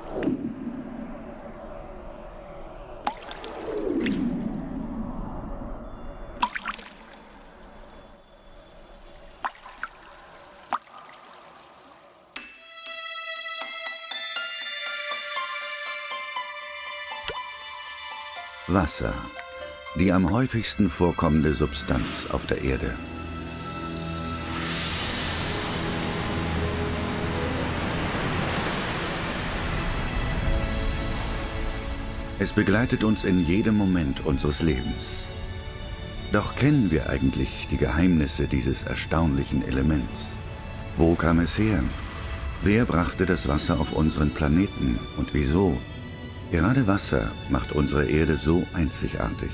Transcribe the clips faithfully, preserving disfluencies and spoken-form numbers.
Wasser, die am häufigsten vorkommende Substanz auf der Erde. Es begleitet uns in jedem Moment unseres Lebens. Doch kennen wir eigentlich die Geheimnisse dieses erstaunlichen Elements? Wo kam es her? Wer brachte das Wasser auf unseren Planeten und wieso? Gerade Wasser macht unsere Erde so einzigartig.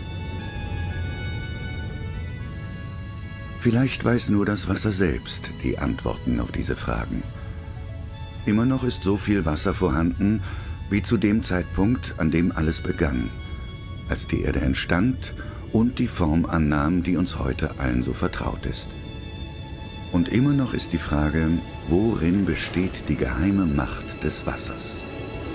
Vielleicht weiß nur das Wasser selbst die Antworten auf diese Fragen. Immer noch ist so viel Wasser vorhanden, wie zu dem Zeitpunkt, an dem alles begann, als die Erde entstand und die Form annahm, die uns heute allen so vertraut ist. Und immer noch ist die Frage, worin besteht die geheime Macht des Wassers?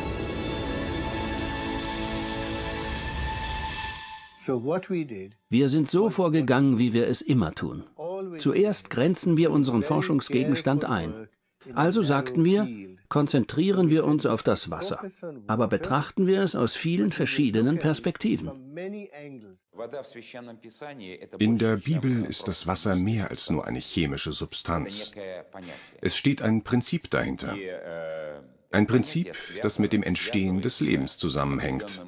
Wir sind so vorgegangen, wie wir es immer tun. Zuerst grenzen wir unseren Forschungsgegenstand ein. Also sagten wir, konzentrieren wir uns auf das Wasser, aber betrachten wir es aus vielen verschiedenen Perspektiven. In der Bibel ist das Wasser mehr als nur eine chemische Substanz. Es steht ein Prinzip dahinter. Ein Prinzip, das mit dem Entstehen des Lebens zusammenhängt.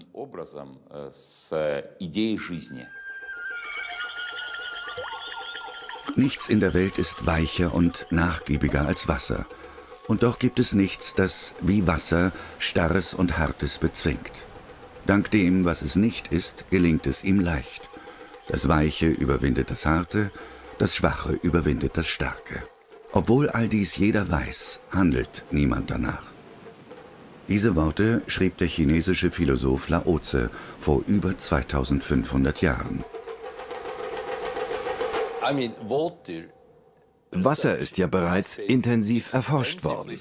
Nichts in der Welt ist weicher und nachgiebiger als Wasser. Und doch gibt es nichts, das wie Wasser Starres und Hartes bezwingt. Dank dem, was es nicht ist, gelingt es ihm leicht. Das Weiche überwindet das Harte, das Schwache überwindet das Starke. Obwohl all dies jeder weiß, handelt niemand danach. Diese Worte schrieb der chinesische Philosoph Lao-Tse vor über zweitausendfünfhundert Jahren. Wasser ist ja bereits intensiv erforscht worden.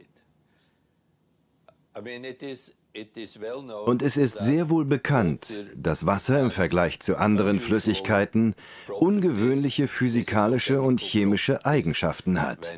Und es ist sehr wohl bekannt, dass Wasser im Vergleich zu anderen Flüssigkeiten ungewöhnliche physikalische und chemische Eigenschaften hat.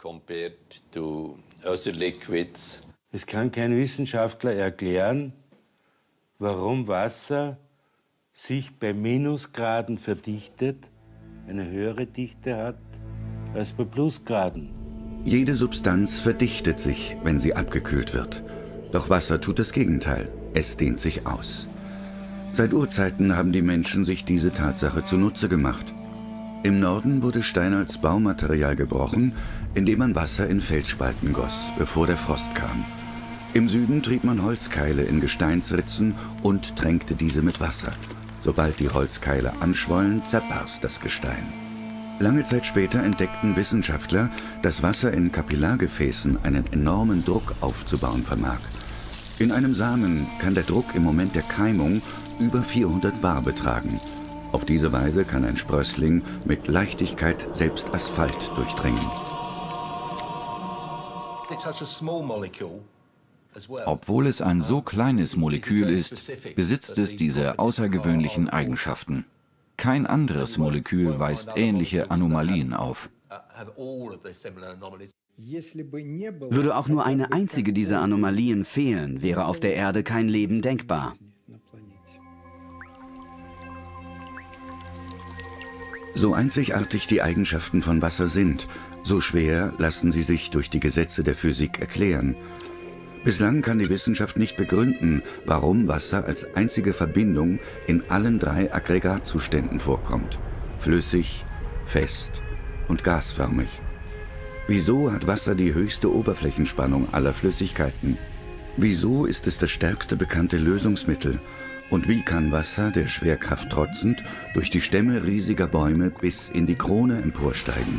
Es kann kein Wissenschaftler erklären, warum Wasser sich bei Minusgraden verdichtet, eine höhere Dichte hat als bei Plusgraden. Jede Substanz verdichtet sich, wenn sie abgekühlt wird. Doch Wasser tut das Gegenteil, es dehnt sich aus. Seit Urzeiten haben die Menschen sich diese Tatsache zunutze gemacht. Im Norden wurde Stein als Baumaterial gebrochen, indem man Wasser in Felsspalten goss, bevor der Frost kam. Im Süden trieb man Holzkeile in Gesteinsritzen und tränkte diese mit Wasser. Sobald die Holzkeile anschwollen, zerbarst das Gestein. Lange Zeit später entdeckten Wissenschaftler, dass Wasser in Kapillargefäßen einen enormen Druck aufzubauen vermag. In einem Samen kann der Druck im Moment der Keimung über vierhundert Bar betragen. Auf diese Weise kann ein Sprössling mit Leichtigkeit selbst Asphalt durchdringen. Obwohl es ein so kleines Molekül ist, besitzt es diese außergewöhnlichen Eigenschaften. Kein anderes Molekül weist ähnliche Anomalien auf. Würde auch nur eine einzige dieser Anomalien fehlen, wäre auf der Erde kein Leben denkbar. So einzigartig die Eigenschaften von Wasser sind, so schwer lassen sie sich durch die Gesetze der Physik erklären. Bislang kann die Wissenschaft nicht begründen, warum Wasser als einzige Verbindung in allen drei Aggregatzuständen vorkommt: flüssig, fest und gasförmig. Wieso hat Wasser die höchste Oberflächenspannung aller Flüssigkeiten? Wieso ist es das stärkste bekannte Lösungsmittel? Und wie kann Wasser, der Schwerkraft trotzend, durch die Stämme riesiger Bäume bis in die Krone emporsteigen?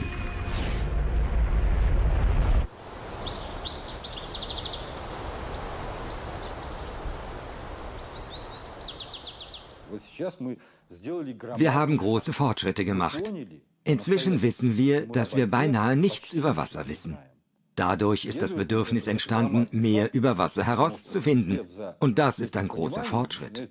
Wir haben große Fortschritte gemacht. Inzwischen wissen wir, dass wir beinahe nichts über Wasser wissen. Dadurch ist das Bedürfnis entstanden, mehr über Wasser herauszufinden. Und das ist ein großer Fortschritt.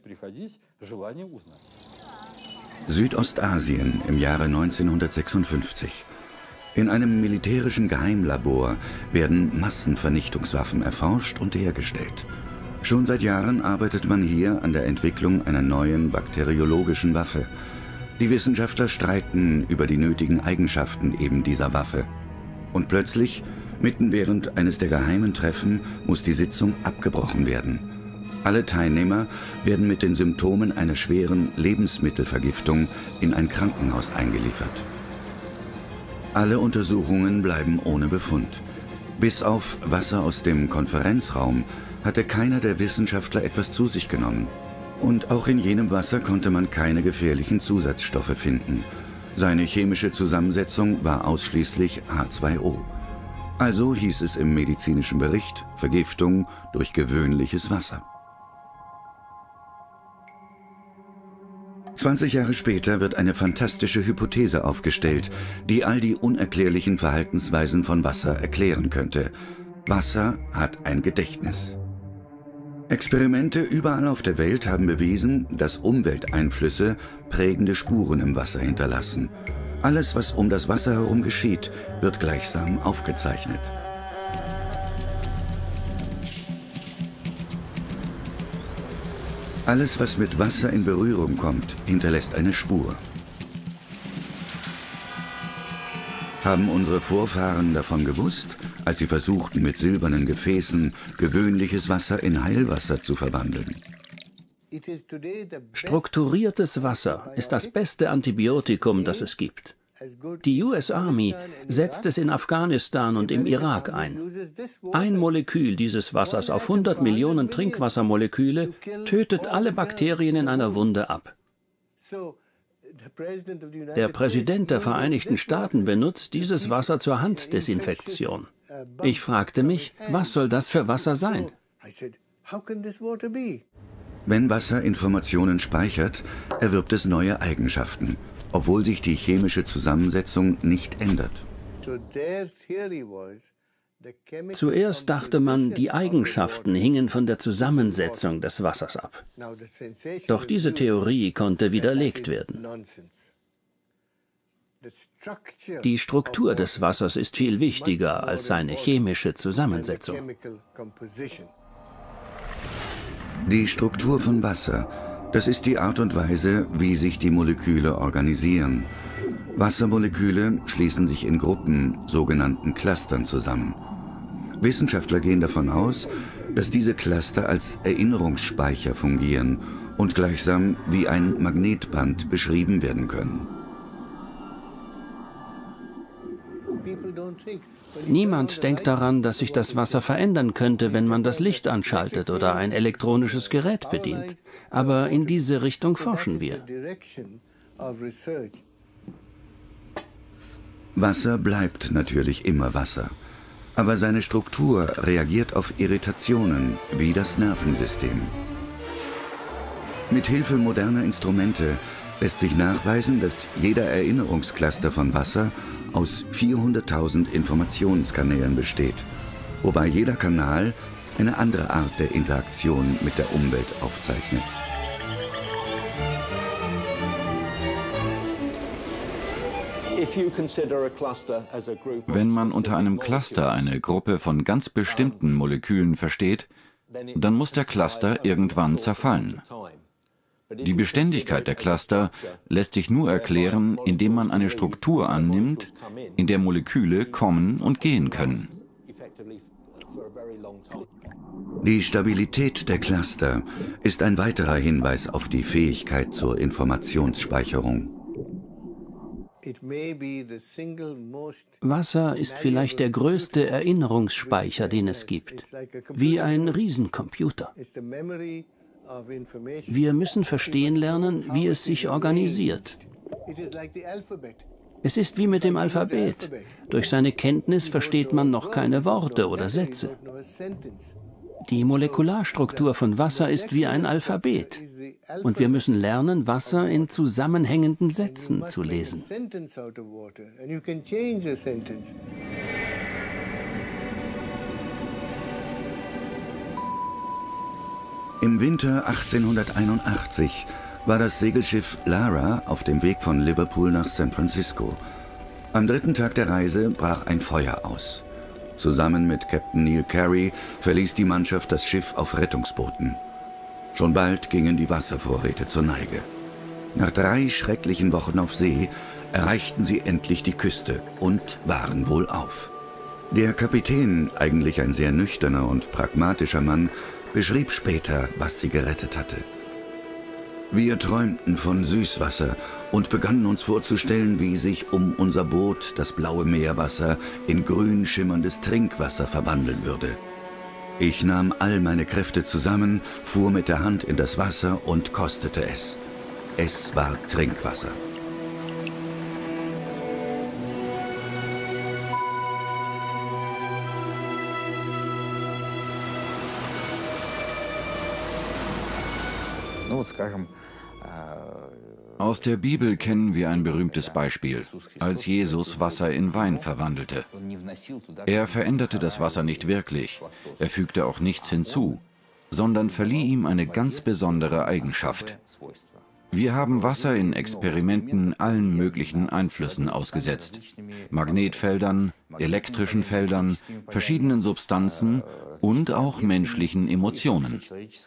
Südostasien im Jahre neunzehnhundertsechsundfünfzig. In einem militärischen Geheimlabor werden Massenvernichtungswaffen erforscht und hergestellt. Schon seit Jahren arbeitet man hier an der Entwicklung einer neuen bakteriologischen Waffe. Die Wissenschaftler streiten über die nötigen Eigenschaften eben dieser Waffe. Und plötzlich, mitten während eines der geheimen Treffen, muss die Sitzung abgebrochen werden. Alle Teilnehmer werden mit den Symptomen einer schweren Lebensmittelvergiftung in ein Krankenhaus eingeliefert. Alle Untersuchungen bleiben ohne Befund. Bis auf Wasser aus dem Konferenzraum hatte keiner der Wissenschaftler etwas zu sich genommen. Und auch in jenem Wasser konnte man keine gefährlichen Zusatzstoffe finden. Seine chemische Zusammensetzung war ausschließlich H zwei O. Also hieß es im medizinischen Bericht Vergiftung durch gewöhnliches Wasser. zwanzig Jahre später wird eine fantastische Hypothese aufgestellt, die all die unerklärlichen Verhaltensweisen von Wasser erklären könnte. Wasser hat ein Gedächtnis. Experimente überall auf der Welt haben bewiesen, dass Umwelteinflüsse prägende Spuren im Wasser hinterlassen. Alles, was um das Wasser herum geschieht, wird gleichsam aufgezeichnet. Alles, was mit Wasser in Berührung kommt, hinterlässt eine Spur. Haben unsere Vorfahren davon gewusst, als sie versuchten, mit silbernen Gefäßen gewöhnliches Wasser in Heilwasser zu verwandeln? Strukturiertes Wasser ist das beste Antibiotikum, das es gibt. Die U S Army setzt es in Afghanistan und im Irak ein. Ein Molekül dieses Wassers auf hundert Millionen Trinkwassermoleküle tötet alle Bakterien in einer Wunde ab. Der Präsident der Vereinigten Staaten benutzt dieses Wasser zur Handdesinfektion. Ich fragte mich, was soll das für Wasser sein? Wenn Wasser Informationen speichert, erwirbt es neue Eigenschaften, obwohl sich die chemische Zusammensetzung nicht ändert. Zuerst dachte man, die Eigenschaften hingen von der Zusammensetzung des Wassers ab. Doch diese Theorie konnte widerlegt werden. Die Struktur des Wassers ist viel wichtiger als seine chemische Zusammensetzung. Die Struktur von Wasser, das ist die Art und Weise, wie sich die Moleküle organisieren. Wassermoleküle schließen sich in Gruppen, sogenannten Clustern, zusammen. Wissenschaftler gehen davon aus, dass diese Cluster als Erinnerungsspeicher fungieren und gleichsam wie ein Magnetband beschrieben werden können. Niemand denkt daran, dass sich das Wasser verändern könnte, wenn man das Licht anschaltet oder ein elektronisches Gerät bedient. Aber in diese Richtung forschen wir. Wasser bleibt natürlich immer Wasser. Aber seine Struktur reagiert auf Irritationen, wie das Nervensystem. Mit Hilfe moderner Instrumente lässt sich nachweisen, dass jeder Erinnerungscluster von Wasser aus vierhunderttausend Informationskanälen besteht, wobei jeder Kanal eine andere Art der Interaktion mit der Umwelt aufzeichnet. Wenn man unter einem Cluster eine Gruppe von ganz bestimmten Molekülen versteht, dann muss der Cluster irgendwann zerfallen. Die Beständigkeit der Cluster lässt sich nur erklären, indem man eine Struktur annimmt, in der Moleküle kommen und gehen können. Die Stabilität der Cluster ist ein weiterer Hinweis auf die Fähigkeit zur Informationsspeicherung. Wasser ist vielleicht der größte Erinnerungsspeicher, den es gibt, wie ein Riesencomputer. Wir müssen verstehen lernen, wie es sich organisiert. Es ist wie mit dem Alphabet. Durch seine Kenntnis versteht man noch keine Worte oder Sätze. Die Molekularstruktur von Wasser ist wie ein Alphabet. Und wir müssen lernen, Wasser in zusammenhängenden Sätzen zu lesen. Im Winter achtzehnhunderteinundachtzig war das Segelschiff Lara auf dem Weg von Liverpool nach San Francisco. Am dritten Tag der Reise brach ein Feuer aus. Zusammen mit Captain Neil Carey verließ die Mannschaft das Schiff auf Rettungsbooten. Schon bald gingen die Wasservorräte zur Neige. Nach drei schrecklichen Wochen auf See erreichten sie endlich die Küste und waren wohlauf. Der Kapitän, eigentlich ein sehr nüchterner und pragmatischer Mann, beschrieb später, was sie gerettet hatte. Wir träumten von Süßwasser und begannen uns vorzustellen, wie sich um unser Boot das blaue Meerwasser in grün schimmerndes Trinkwasser verwandeln würde. Ich nahm all meine Kräfte zusammen, fuhr mit der Hand in das Wasser und kostete es. Es war Trinkwasser. Aus der Bibel kennen wir ein berühmtes Beispiel, als Jesus Wasser in Wein verwandelte. Er veränderte das Wasser nicht wirklich, er fügte auch nichts hinzu, sondern verlieh ihm eine ganz besondere Eigenschaft. Wir haben Wasser in Experimenten allen möglichen Einflüssen ausgesetzt. Magnetfeldern, elektrischen Feldern, verschiedenen Substanzen und auch menschlichen Emotionen.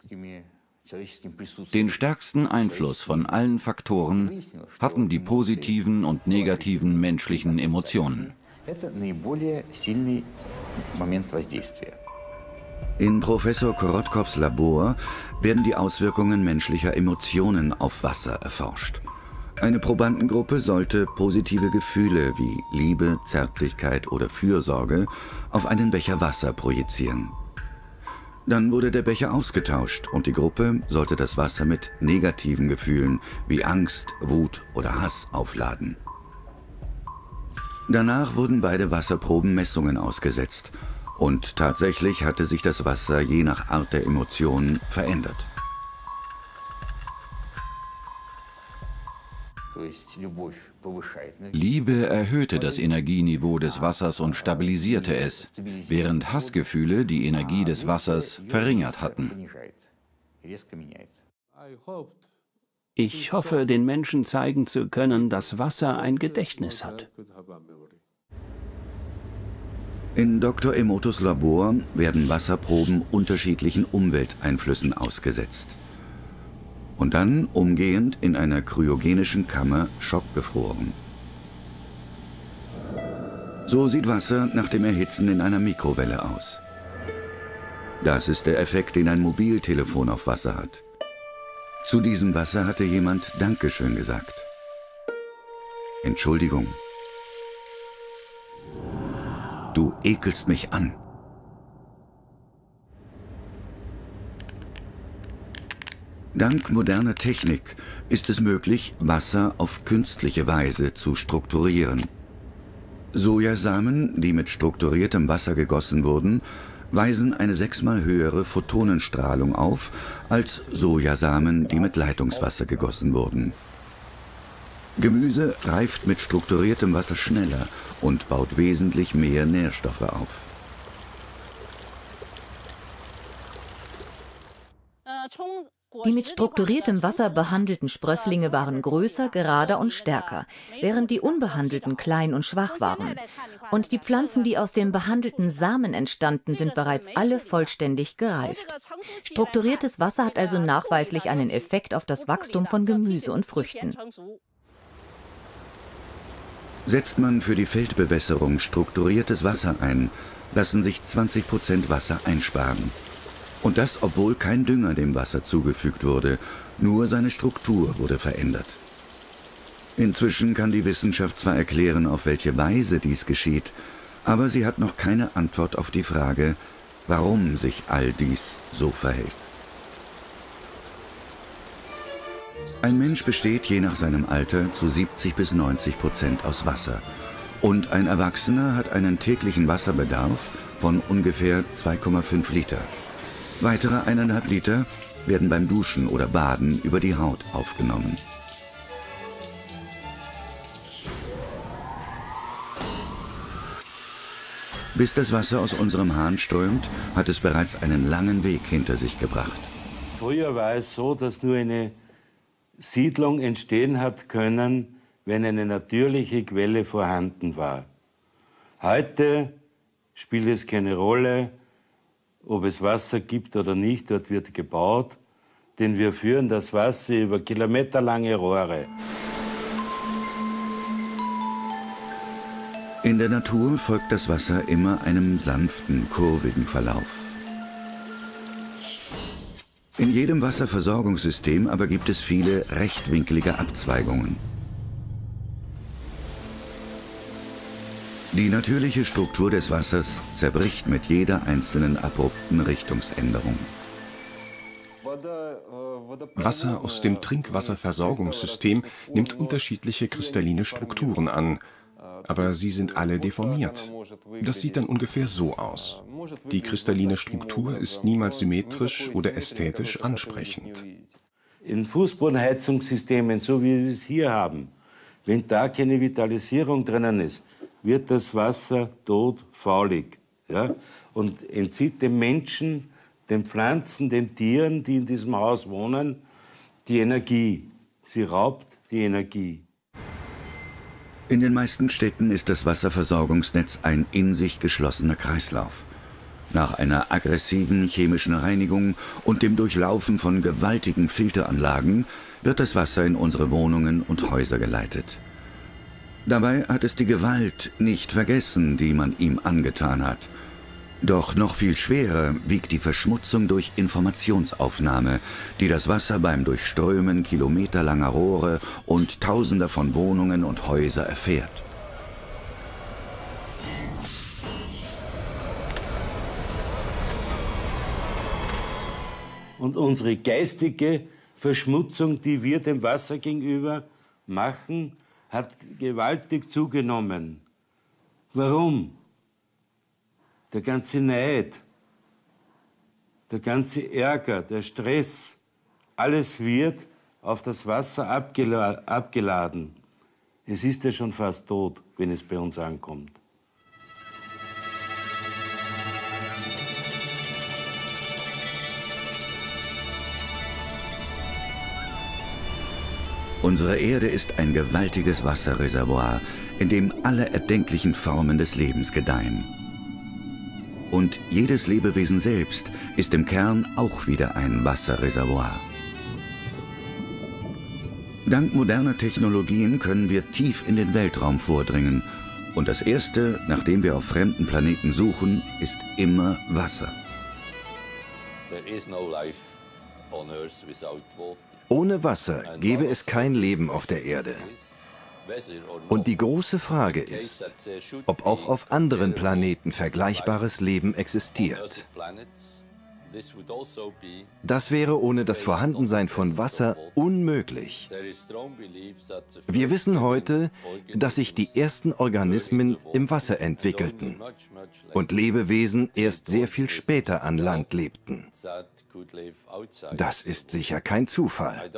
Den stärksten Einfluss von allen Faktoren hatten die positiven und negativen menschlichen Emotionen. In Professor Korotkows Labor werden die Auswirkungen menschlicher Emotionen auf Wasser erforscht. Eine Probandengruppe sollte positive Gefühle wie Liebe, Zärtlichkeit oder Fürsorge auf einen Becher Wasser projizieren. Dann wurde der Becher ausgetauscht und die Gruppe sollte das Wasser mit negativen Gefühlen wie Angst, Wut oder Hass aufladen. Danach wurden beide Wasserproben Messungen ausgesetzt und tatsächlich hatte sich das Wasser je nach Art der Emotionen verändert. Liebe erhöhte das Energieniveau des Wassers und stabilisierte es, während Hassgefühle die Energie des Wassers verringert hatten. Ich hoffe, den Menschen zeigen zu können, dass Wasser ein Gedächtnis hat. In Doktor Emotos Labor werden Wasserproben unterschiedlichen Umwelteinflüssen ausgesetzt. Und dann umgehend in einer kryogenischen Kammer schockgefroren. So sieht Wasser nach dem Erhitzen in einer Mikrowelle aus. Das ist der Effekt, den ein Mobiltelefon auf Wasser hat. Zu diesem Wasser hatte jemand Dankeschön gesagt. Entschuldigung. Du ekelst mich an. Dank moderner Technik ist es möglich, Wasser auf künstliche Weise zu strukturieren. Sojasamen, die mit strukturiertem Wasser gegossen wurden, weisen eine sechsmal höhere Photonenstrahlung auf als Sojasamen, die mit Leitungswasser gegossen wurden. Gemüse reift mit strukturiertem Wasser schneller und baut wesentlich mehr Nährstoffe auf. Die mit strukturiertem Wasser behandelten Sprösslinge waren größer, gerader und stärker, während die unbehandelten klein und schwach waren. Und die Pflanzen, die aus den behandelten Samen entstanden, sind bereits alle vollständig gereift. Strukturiertes Wasser hat also nachweislich einen Effekt auf das Wachstum von Gemüse und Früchten. Setzt man für die Feldbewässerung strukturiertes Wasser ein, lassen sich zwanzig Prozent Wasser einsparen. Und das, obwohl kein Dünger dem Wasser zugefügt wurde, nur seine Struktur wurde verändert. Inzwischen kann die Wissenschaft zwar erklären, auf welche Weise dies geschieht, aber sie hat noch keine Antwort auf die Frage, warum sich all dies so verhält. Ein Mensch besteht je nach seinem Alter zu siebzig bis neunzig Prozent aus Wasser. Und ein Erwachsener hat einen täglichen Wasserbedarf von ungefähr zwei Komma fünf Liter. Weitere eineinhalb Liter werden beim Duschen oder Baden über die Haut aufgenommen. Bis das Wasser aus unserem Hahn strömt, hat es bereits einen langen Weg hinter sich gebracht. Früher war es so, dass nur eine Siedlung entstehen hat können, wenn eine natürliche Quelle vorhanden war. Heute spielt es keine Rolle, ob es Wasser gibt oder nicht, dort wird gebaut, denn wir führen das Wasser über kilometerlange Rohre. In der Natur folgt das Wasser immer einem sanften, kurvigen Verlauf. In jedem Wasserversorgungssystem aber gibt es viele rechtwinklige Abzweigungen. Die natürliche Struktur des Wassers zerbricht mit jeder einzelnen abrupten Richtungsänderung. Wasser aus dem Trinkwasserversorgungssystem nimmt unterschiedliche kristalline Strukturen an, aber sie sind alle deformiert. Das sieht dann ungefähr so aus. Die kristalline Struktur ist niemals symmetrisch oder ästhetisch ansprechend. In Fußbodenheizungssystemen, so wie wir es hier haben, wenn da keine Vitalisierung drinnen ist, wird das Wasser tot, faulig, ja? Und entzieht dem Menschen, den Pflanzen, den Tieren, die in diesem Haus wohnen, die Energie. Sie raubt die Energie. In den meisten Städten ist das Wasserversorgungsnetz ein in sich geschlossener Kreislauf. Nach einer aggressiven chemischen Reinigung und dem Durchlaufen von gewaltigen Filteranlagen wird das Wasser in unsere Wohnungen und Häuser geleitet. Dabei hat es die Gewalt nicht vergessen, die man ihm angetan hat. Doch noch viel schwerer wiegt die Verschmutzung durch Informationsaufnahme, die das Wasser beim Durchströmen kilometerlanger Rohre und Tausender von Wohnungen und Häuser erfährt. Und unsere geistige Verschmutzung, die wir dem Wasser gegenüber machen, hat gewaltig zugenommen. Warum? Der ganze Neid, der ganze Ärger, der Stress, alles wird auf das Wasser abgela- abgeladen. Es ist ja schon fast tot, wenn es bei uns ankommt. Unsere Erde ist ein gewaltiges Wasserreservoir, in dem alle erdenklichen Formen des Lebens gedeihen. Und jedes Lebewesen selbst ist im Kern auch wieder ein Wasserreservoir. Dank moderner Technologien können wir tief in den Weltraum vordringen. Und das Erste, nach dem wir auf fremden Planeten suchen, ist immer Wasser. Ohne Wasser gäbe es kein Leben auf der Erde. Und die große Frage ist, ob auch auf anderen Planeten vergleichbares Leben existiert. Das wäre ohne das Vorhandensein von Wasser unmöglich. Wir wissen heute, dass sich die ersten Organismen im Wasser entwickelten und Lebewesen erst sehr viel später an Land lebten. Das ist sicher kein Zufall.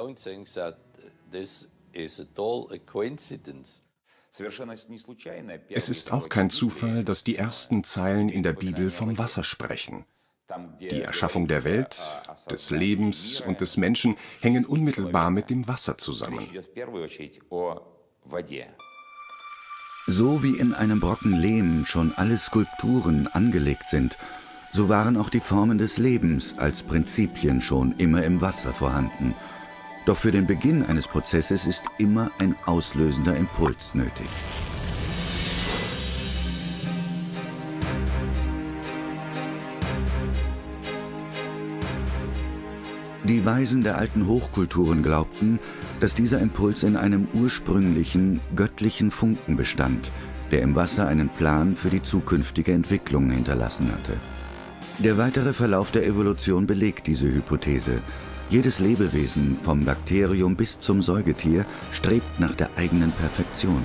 Es ist auch kein Zufall, dass die ersten Zeilen in der Bibel vom Wasser sprechen. Die Erschaffung der Welt, des Lebens und des Menschen hängen unmittelbar mit dem Wasser zusammen. So wie in einem Brocken Lehm schon alle Skulpturen angelegt sind, so waren auch die Formen des Lebens als Prinzipien schon immer im Wasser vorhanden. Doch für den Beginn eines Prozesses ist immer ein auslösender Impuls nötig. Die Weisen der alten Hochkulturen glaubten, dass dieser Impuls in einem ursprünglichen, göttlichen Funken bestand, der im Wasser einen Plan für die zukünftige Entwicklung hinterlassen hatte. Der weitere Verlauf der Evolution belegt diese Hypothese. Jedes Lebewesen, vom Bakterium bis zum Säugetier, strebt nach der eigenen Perfektion.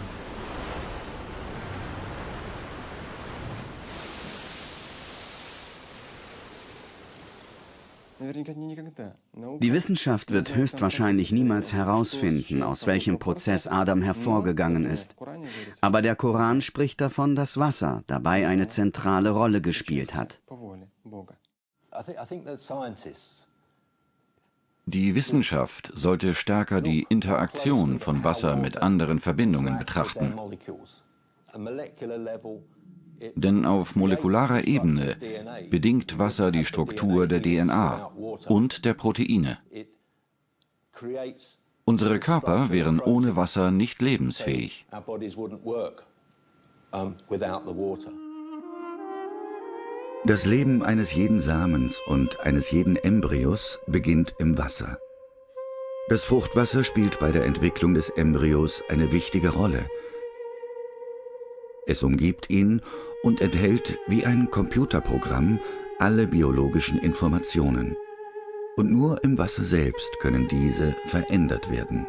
Die Wissenschaft wird höchstwahrscheinlich niemals herausfinden, aus welchem Prozess Adam hervorgegangen ist. Aber der Koran spricht davon, dass Wasser dabei eine zentrale Rolle gespielt hat. Die Wissenschaft sollte stärker die Interaktion von Wasser mit anderen Verbindungen betrachten. Denn auf molekularer Ebene bedingt Wasser die Struktur der D N A und der Proteine. Unsere Körper wären ohne Wasser nicht lebensfähig. Das Leben eines jeden Samens und eines jeden Embryos beginnt im Wasser. Das Fruchtwasser spielt bei der Entwicklung des Embryos eine wichtige Rolle. Es umgibt ihn und enthält wie ein Computerprogramm alle biologischen Informationen. Und nur im Wasser selbst können diese verändert werden.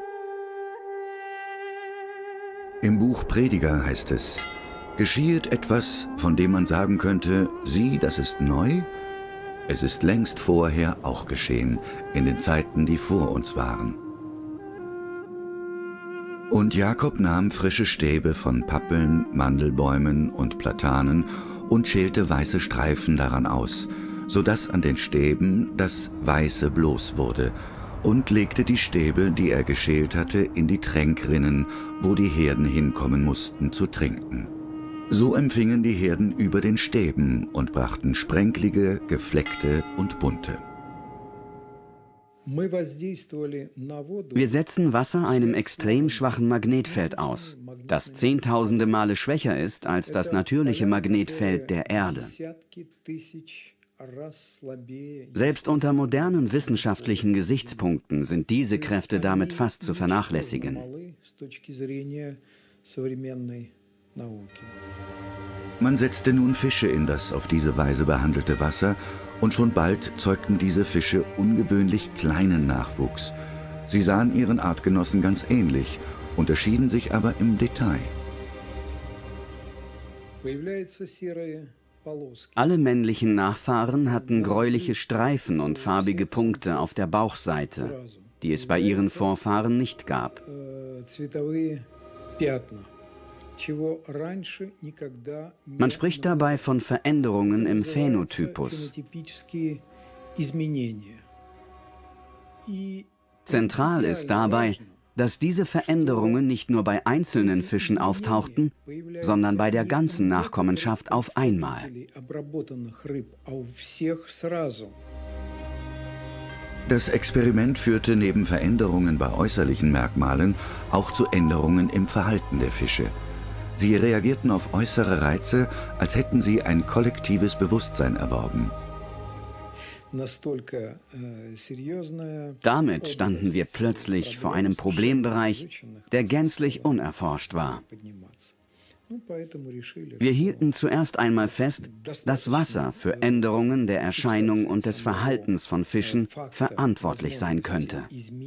Im Buch Prediger heißt es: Geschiehet etwas, von dem man sagen könnte, sieh, das ist neu? Es ist längst vorher auch geschehen, in den Zeiten, die vor uns waren. Und Jakob nahm frische Stäbe von Pappeln, Mandelbäumen und Platanen und schälte weiße Streifen daran aus, so dass an den Stäben das Weiße bloß wurde, und legte die Stäbe, die er geschält hatte, in die Tränkrinnen, wo die Herden hinkommen mussten zu trinken. So empfingen die Herden über den Stäben und brachten sprenklige, gefleckte und bunte. Wir setzen Wasser einem extrem schwachen Magnetfeld aus, das zehntausende Male schwächer ist als das natürliche Magnetfeld der Erde. Selbst unter modernen wissenschaftlichen Gesichtspunkten sind diese Kräfte damit fast zu vernachlässigen. Man setzte nun Fische in das auf diese Weise behandelte Wasser, und schon bald zeugten diese Fische ungewöhnlich kleinen Nachwuchs. Sie sahen ihren Artgenossen ganz ähnlich, unterschieden sich aber im Detail. Alle männlichen Nachfahren hatten gräuliche Streifen und farbige Punkte auf der Bauchseite, die es bei ihren Vorfahren nicht gab. Man spricht dabei von Veränderungen im Phänotypus. Zentral ist dabei, dass diese Veränderungen nicht nur bei einzelnen Fischen auftauchten, sondern bei der ganzen Nachkommenschaft auf einmal. Das Experiment führte neben Veränderungen bei äußerlichen Merkmalen auch zu Änderungen im Verhalten der Fische. Sie reagierten auf äußere Reize, als hätten sie ein kollektives Bewusstsein erworben. Damit standen wir plötzlich vor einem Problembereich, der gänzlich unerforscht war. Wir hielten zuerst einmal fest, dass Wasser für Änderungen der Erscheinung und des Verhaltens von Fischen verantwortlich sein könnte.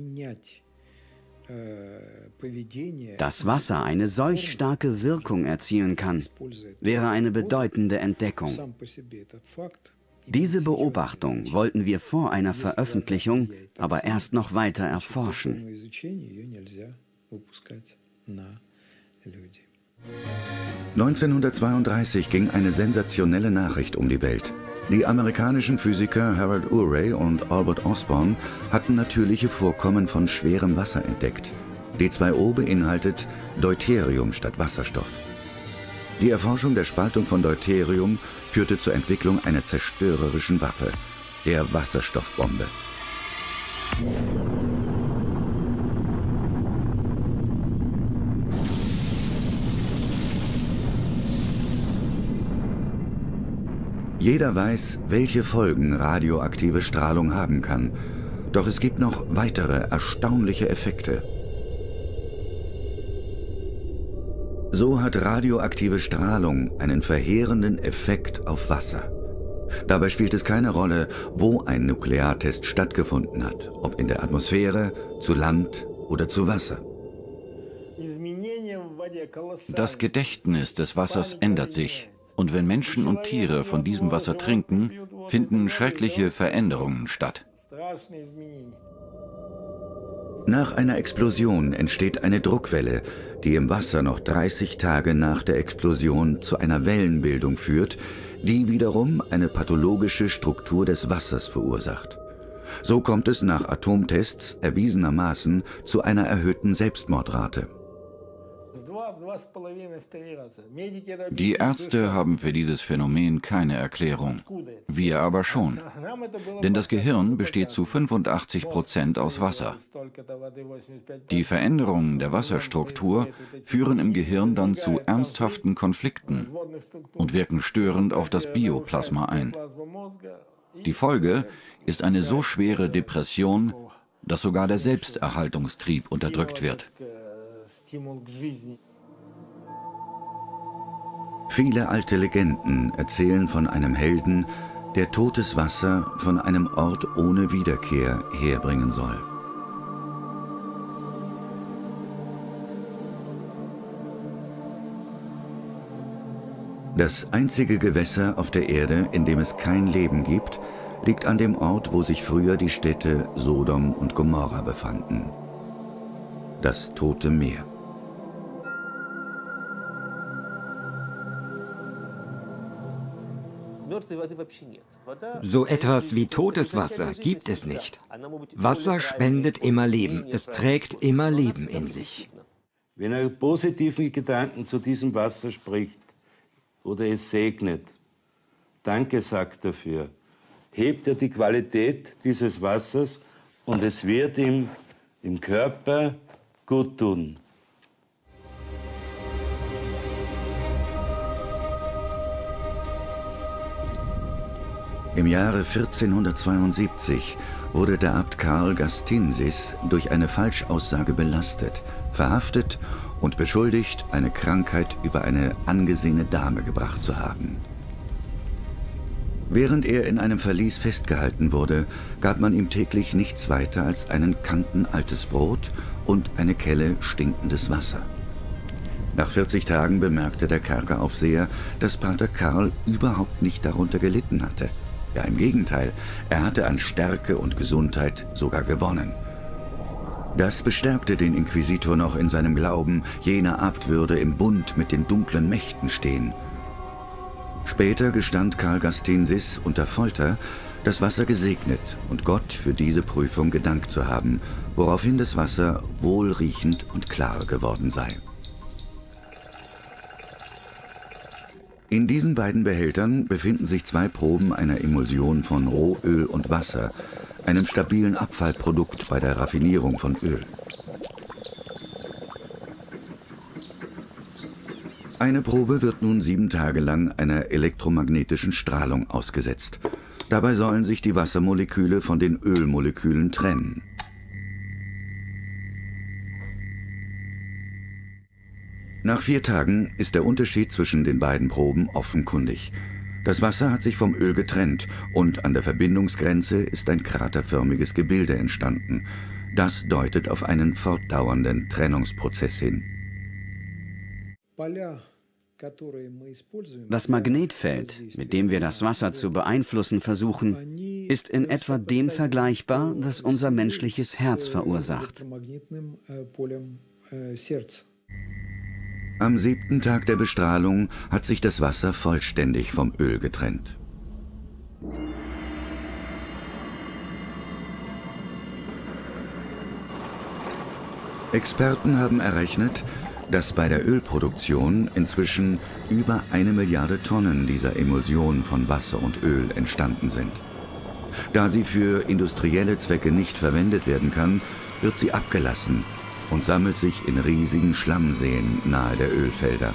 Dass Wasser eine solch starke Wirkung erzielen kann, wäre eine bedeutende Entdeckung. Diese Beobachtung wollten wir vor einer Veröffentlichung aber erst noch weiter erforschen. neunzehnhundertzweiunddreißig ging eine sensationelle Nachricht um die Welt. Die amerikanischen Physiker Harold Urey und Albert Osborn hatten natürliche Vorkommen von schwerem Wasser entdeckt. D zwei O beinhaltet Deuterium statt Wasserstoff. Die Erforschung der Spaltung von Deuterium führte zur Entwicklung einer zerstörerischen Waffe, der Wasserstoffbombe. Jeder weiß, welche Folgen radioaktive Strahlung haben kann. Doch es gibt noch weitere erstaunliche Effekte. So hat radioaktive Strahlung einen verheerenden Effekt auf Wasser. Dabei spielt es keine Rolle, wo ein Nukleartest stattgefunden hat, ob in der Atmosphäre, zu Land oder zu Wasser. Das Gedächtnis des Wassers ändert sich. Und wenn Menschen und Tiere von diesem Wasser trinken, finden schreckliche Veränderungen statt. Nach einer Explosion entsteht eine Druckwelle, die im Wasser noch dreißig Tage nach der Explosion zu einer Wellenbildung führt, die wiederum eine pathologische Struktur des Wassers verursacht. So kommt es nach Atomtests erwiesenermaßen zu einer erhöhten Selbstmordrate. Die Ärzte haben für dieses Phänomen keine Erklärung. Wir aber schon. Denn das Gehirn besteht zu fünfundachtzig Prozent aus Wasser. Die Veränderungen der Wasserstruktur führen im Gehirn dann zu ernsthaften Konflikten und wirken störend auf das Bioplasma ein. Die Folge ist eine so schwere Depression, dass sogar der Selbsterhaltungstrieb unterdrückt wird. Viele alte Legenden erzählen von einem Helden, der totes Wasser von einem Ort ohne Wiederkehr herbringen soll. Das einzige Gewässer auf der Erde, in dem es kein Leben gibt, liegt an dem Ort, wo sich früher die Städte Sodom und Gomorra befanden. Das Tote Meer. So etwas wie totes Wasser gibt es nicht. Wasser spendet immer Leben, es trägt immer Leben in sich. Wenn er positiven Gedanken zu diesem Wasser spricht oder es segnet, Danke sagt dafür, hebt er die Qualität dieses Wassers und es wird ihm im Körper gut tun. Im Jahre vierzehnhundertzweiundsiebzig wurde der Abt Karl Gastinsis durch eine Falschaussage belastet, verhaftet und beschuldigt, eine Krankheit über eine angesehene Dame gebracht zu haben. Während er in einem Verlies festgehalten wurde, gab man ihm täglich nichts weiter als einen Kanten altes Brot und eine Kelle stinkendes Wasser. Nach vierzig Tagen bemerkte der Kerkeraufseher, dass Pater Karl überhaupt nicht darunter gelitten hatte. Ja, im Gegenteil, er hatte an Stärke und Gesundheit sogar gewonnen. Das bestärkte den Inquisitor noch in seinem Glauben, jener Abt würde im Bund mit den dunklen Mächten stehen. Später gestand Karl Gastinsis unter Folter, das Wasser gesegnet und Gott für diese Prüfung gedankt zu haben, woraufhin das Wasser wohlriechend und klar geworden sei. In diesen beiden Behältern befinden sich zwei Proben einer Emulsion von Rohöl und Wasser, einem stabilen Abfallprodukt bei der Raffinierung von Öl. Eine Probe wird nun sieben Tage lang einer elektromagnetischen Strahlung ausgesetzt. Dabei sollen sich die Wassermoleküle von den Ölmolekülen trennen. Nach vier Tagen ist der Unterschied zwischen den beiden Proben offenkundig. Das Wasser hat sich vom Öl getrennt und an der Verbindungsgrenze ist ein kraterförmiges Gebilde entstanden. Das deutet auf einen fortdauernden Trennungsprozess hin. Das Magnetfeld, mit dem wir das Wasser zu beeinflussen versuchen, ist in etwa dem vergleichbar, das unser menschliches Herz verursacht. Am siebten Tag der Bestrahlung hat sich das Wasser vollständig vom Öl getrennt. Experten haben errechnet, dass bei der Ölproduktion inzwischen über eine Milliarde Tonnen dieser Emulsion von Wasser und Öl entstanden sind. Da sie für industrielle Zwecke nicht verwendet werden kann, wird sie abgelassen und sammelt sich in riesigen Schlammseen nahe der Ölfelder.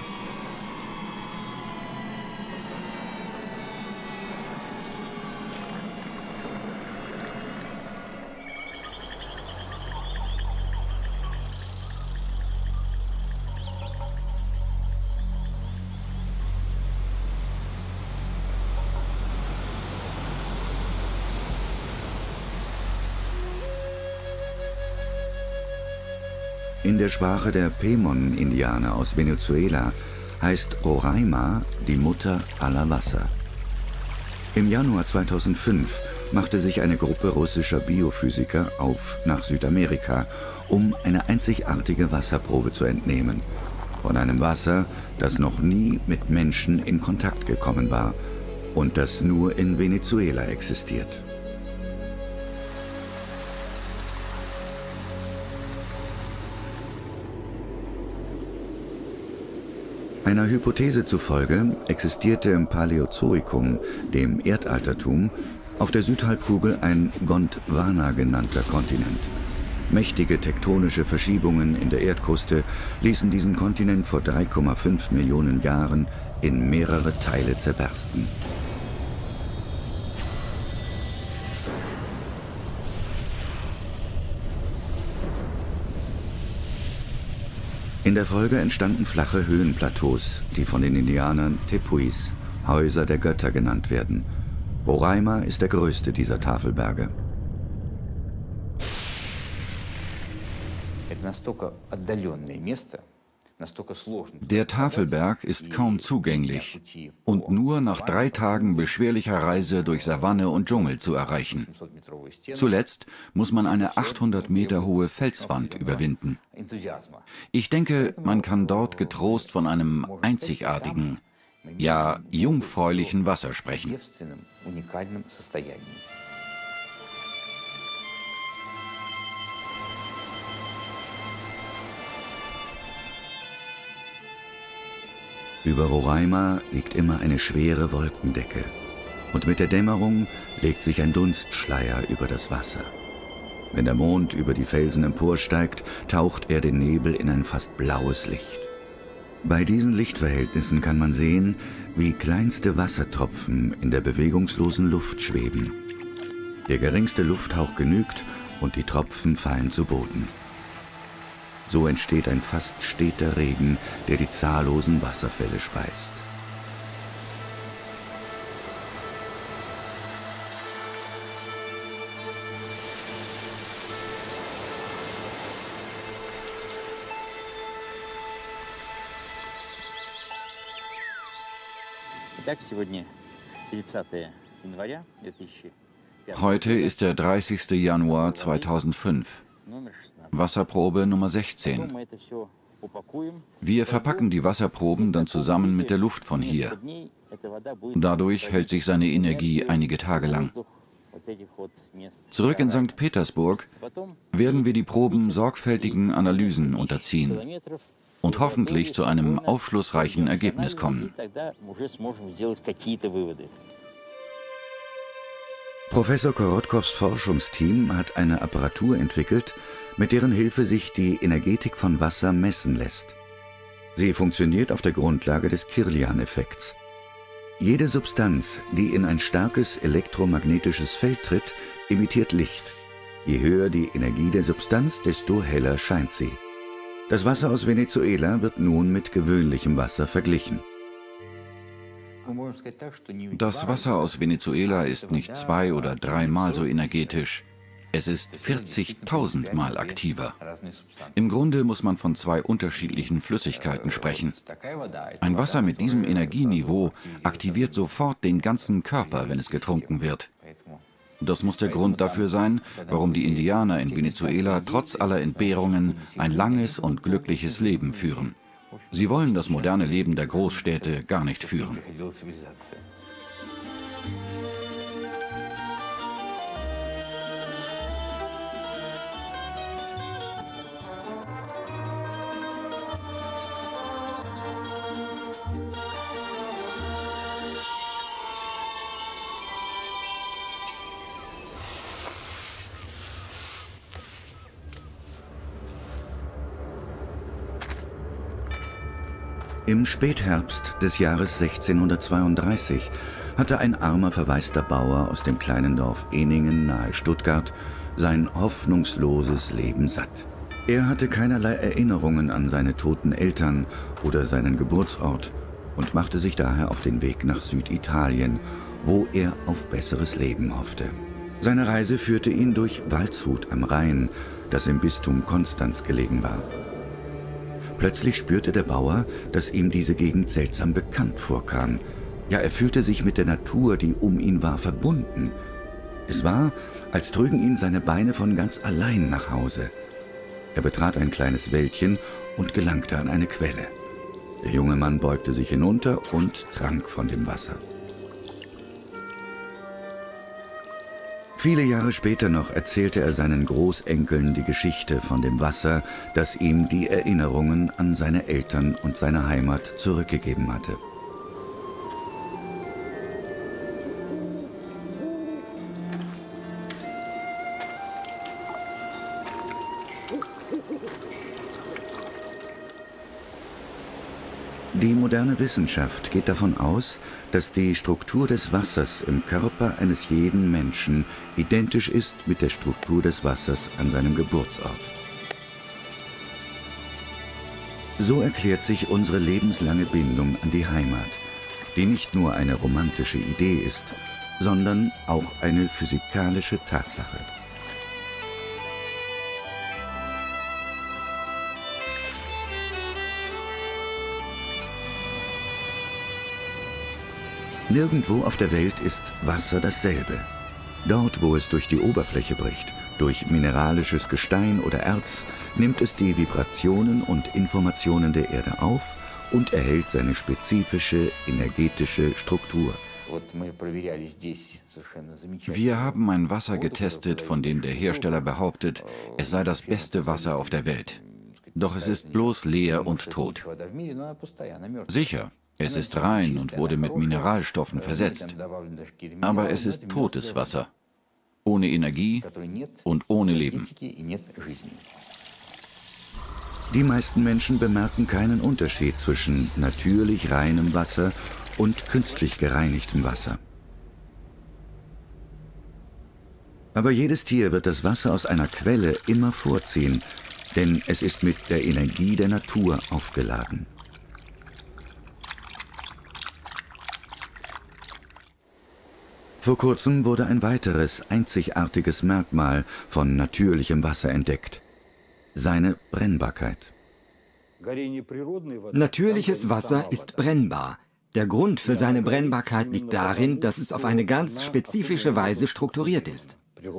In der Sprache der Pemon-Indianer aus Venezuela heißt Roraima die Mutter aller Wasser. Im Januar zweitausendfünf machte sich eine Gruppe russischer Biophysiker auf nach Südamerika, um eine einzigartige Wasserprobe zu entnehmen. Von einem Wasser, das noch nie mit Menschen in Kontakt gekommen war und das nur in Venezuela existiert. Einer Hypothese zufolge existierte im Paläozoikum, dem Erdaltertum, auf der Südhalbkugel ein Gondwana genannter Kontinent. Mächtige tektonische Verschiebungen in der Erdkruste ließen diesen Kontinent vor drei Komma fünf Millionen Jahren in mehrere Teile zerbersten. In der Folge entstanden flache Höhenplateaus, die von den Indianern Tepuis, Häuser der Götter genannt werden. Roraima ist der größte dieser Tafelberge. Der Tafelberg ist kaum zugänglich und nur nach drei Tagen beschwerlicher Reise durch Savanne und Dschungel zu erreichen. Zuletzt muss man eine achthundert Meter hohe Felswand überwinden. Ich denke, man kann dort getrost von einem einzigartigen, ja jungfräulichen Wasser sprechen. Über Roraima liegt immer eine schwere Wolkendecke. Und mit der Dämmerung legt sich ein Dunstschleier über das Wasser. Wenn der Mond über die Felsen emporsteigt, taucht er den Nebel in ein fast blaues Licht. Bei diesen Lichtverhältnissen kann man sehen, wie kleinste Wassertropfen in der bewegungslosen Luft schweben. Der geringste Lufthauch genügt und die Tropfen fallen zu Boden. So entsteht ein fast steter Regen, der die zahllosen Wasserfälle speist. Heute ist der dreißigste Januar zweitausendfünf. Wasserprobe Nummer sechzehn. Wir verpacken die Wasserproben dann zusammen mit der Luft von hier. Dadurch hält sich seine Energie einige Tage lang. Zurück in Sankt Petersburg werden wir die Proben sorgfältigen Analysen unterziehen und hoffentlich zu einem aufschlussreichen Ergebnis kommen. Professor Korotkows Forschungsteam hat eine Apparatur entwickelt, mit deren Hilfe sich die Energetik von Wasser messen lässt. Sie funktioniert auf der Grundlage des Kirlian-Effekts. Jede Substanz, die in ein starkes elektromagnetisches Feld tritt, emittiert Licht. Je höher die Energie der Substanz, desto heller scheint sie. Das Wasser aus Venezuela wird nun mit gewöhnlichem Wasser verglichen. Das Wasser aus Venezuela ist nicht zwei- oder dreimal so energetisch. Es ist vierzigtausend Mal aktiver. Im Grunde muss man von zwei unterschiedlichen Flüssigkeiten sprechen. Ein Wasser mit diesem Energieniveau aktiviert sofort den ganzen Körper, wenn es getrunken wird. Das muss der Grund dafür sein, warum die Indianer in Venezuela trotz aller Entbehrungen ein langes und glückliches Leben führen. Sie wollen das moderne Leben der Großstädte gar nicht führen. Im Spätherbst des Jahres sechzehnhundertzweiunddreißig hatte ein armer, verwaister Bauer aus dem kleinen Dorf Eningen nahe Stuttgart sein hoffnungsloses Leben satt. Er hatte keinerlei Erinnerungen an seine toten Eltern oder seinen Geburtsort und machte sich daher auf den Weg nach Süditalien, wo er auf besseres Leben hoffte. Seine Reise führte ihn durch Waldshut am Rhein, das im Bistum Konstanz gelegen war. Plötzlich spürte der Bauer, dass ihm diese Gegend seltsam bekannt vorkam. Ja, er fühlte sich mit der Natur, die um ihn war, verbunden. Es war, als trügen ihn seine Beine von ganz allein nach Hause. Er betrat ein kleines Wäldchen und gelangte an eine Quelle. Der junge Mann beugte sich hinunter und trank von dem Wasser. Viele Jahre später noch erzählte er seinen Großenkeln die Geschichte von dem Wasser, das ihm die Erinnerungen an seine Eltern und seine Heimat zurückgegeben hatte. Die moderne Wissenschaft geht davon aus, dass die Struktur des Wassers im Körper eines jeden Menschen identisch ist mit der Struktur des Wassers an seinem Geburtsort. So erklärt sich unsere lebenslange Bindung an die Heimat, die nicht nur eine romantische Idee ist, sondern auch eine physikalische Tatsache. Nirgendwo auf der Welt ist Wasser dasselbe. Dort, wo es durch die Oberfläche bricht, durch mineralisches Gestein oder Erz, nimmt es die Vibrationen und Informationen der Erde auf und erhält seine spezifische energetische Struktur. Wir haben ein Wasser getestet, von dem der Hersteller behauptet, es sei das beste Wasser auf der Welt. Doch es ist bloß leer und tot. Sicher. Es ist rein und wurde mit Mineralstoffen versetzt. Aber es ist totes Wasser, ohne Energie und ohne Leben. Die meisten Menschen bemerken keinen Unterschied zwischen natürlich reinem Wasser und künstlich gereinigtem Wasser. Aber jedes Tier wird das Wasser aus einer Quelle immer vorziehen, denn es ist mit der Energie der Natur aufgeladen. Vor kurzem wurde ein weiteres einzigartiges Merkmal von natürlichem Wasser entdeckt: seine Brennbarkeit. Natürliches Wasser ist brennbar. Der Grund für seine Brennbarkeit liegt darin, dass es auf eine ganz spezifische Weise strukturiert ist.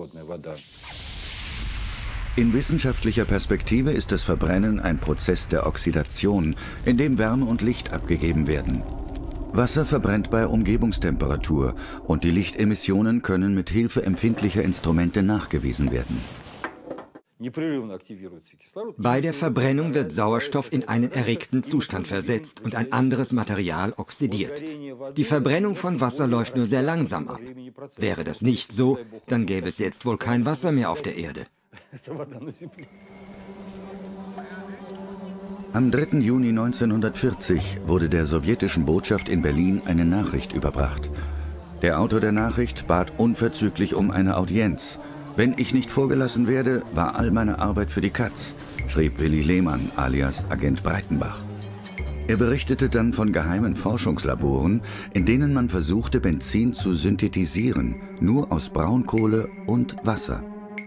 In wissenschaftlicher Perspektive ist das Verbrennen ein Prozess der Oxidation, in dem Wärme und Licht abgegeben werden. Wasser verbrennt bei Umgebungstemperatur und die Lichtemissionen können mit Hilfe empfindlicher Instrumente nachgewiesen werden. Bei der Verbrennung wird Sauerstoff in einen erregten Zustand versetzt und ein anderes Material oxidiert. Die Verbrennung von Wasser läuft nur sehr langsam ab. Wäre das nicht so, dann gäbe es jetzt wohl kein Wasser mehr auf der Erde. Am dritten Juni neunzehnhundertvierzig wurde der sowjetischen Botschaft in Berlin eine Nachricht überbracht. Der Autor der Nachricht bat unverzüglich um eine Audienz. Wenn ich nicht vorgelassen werde, war all meine Arbeit für die Katz, schrieb Willy Lehmann alias Agent Breitenbach. Er berichtete dann von geheimen Forschungslaboren, in denen man versuchte, Benzin zu synthetisieren, nur aus Braunkohle und Wasser.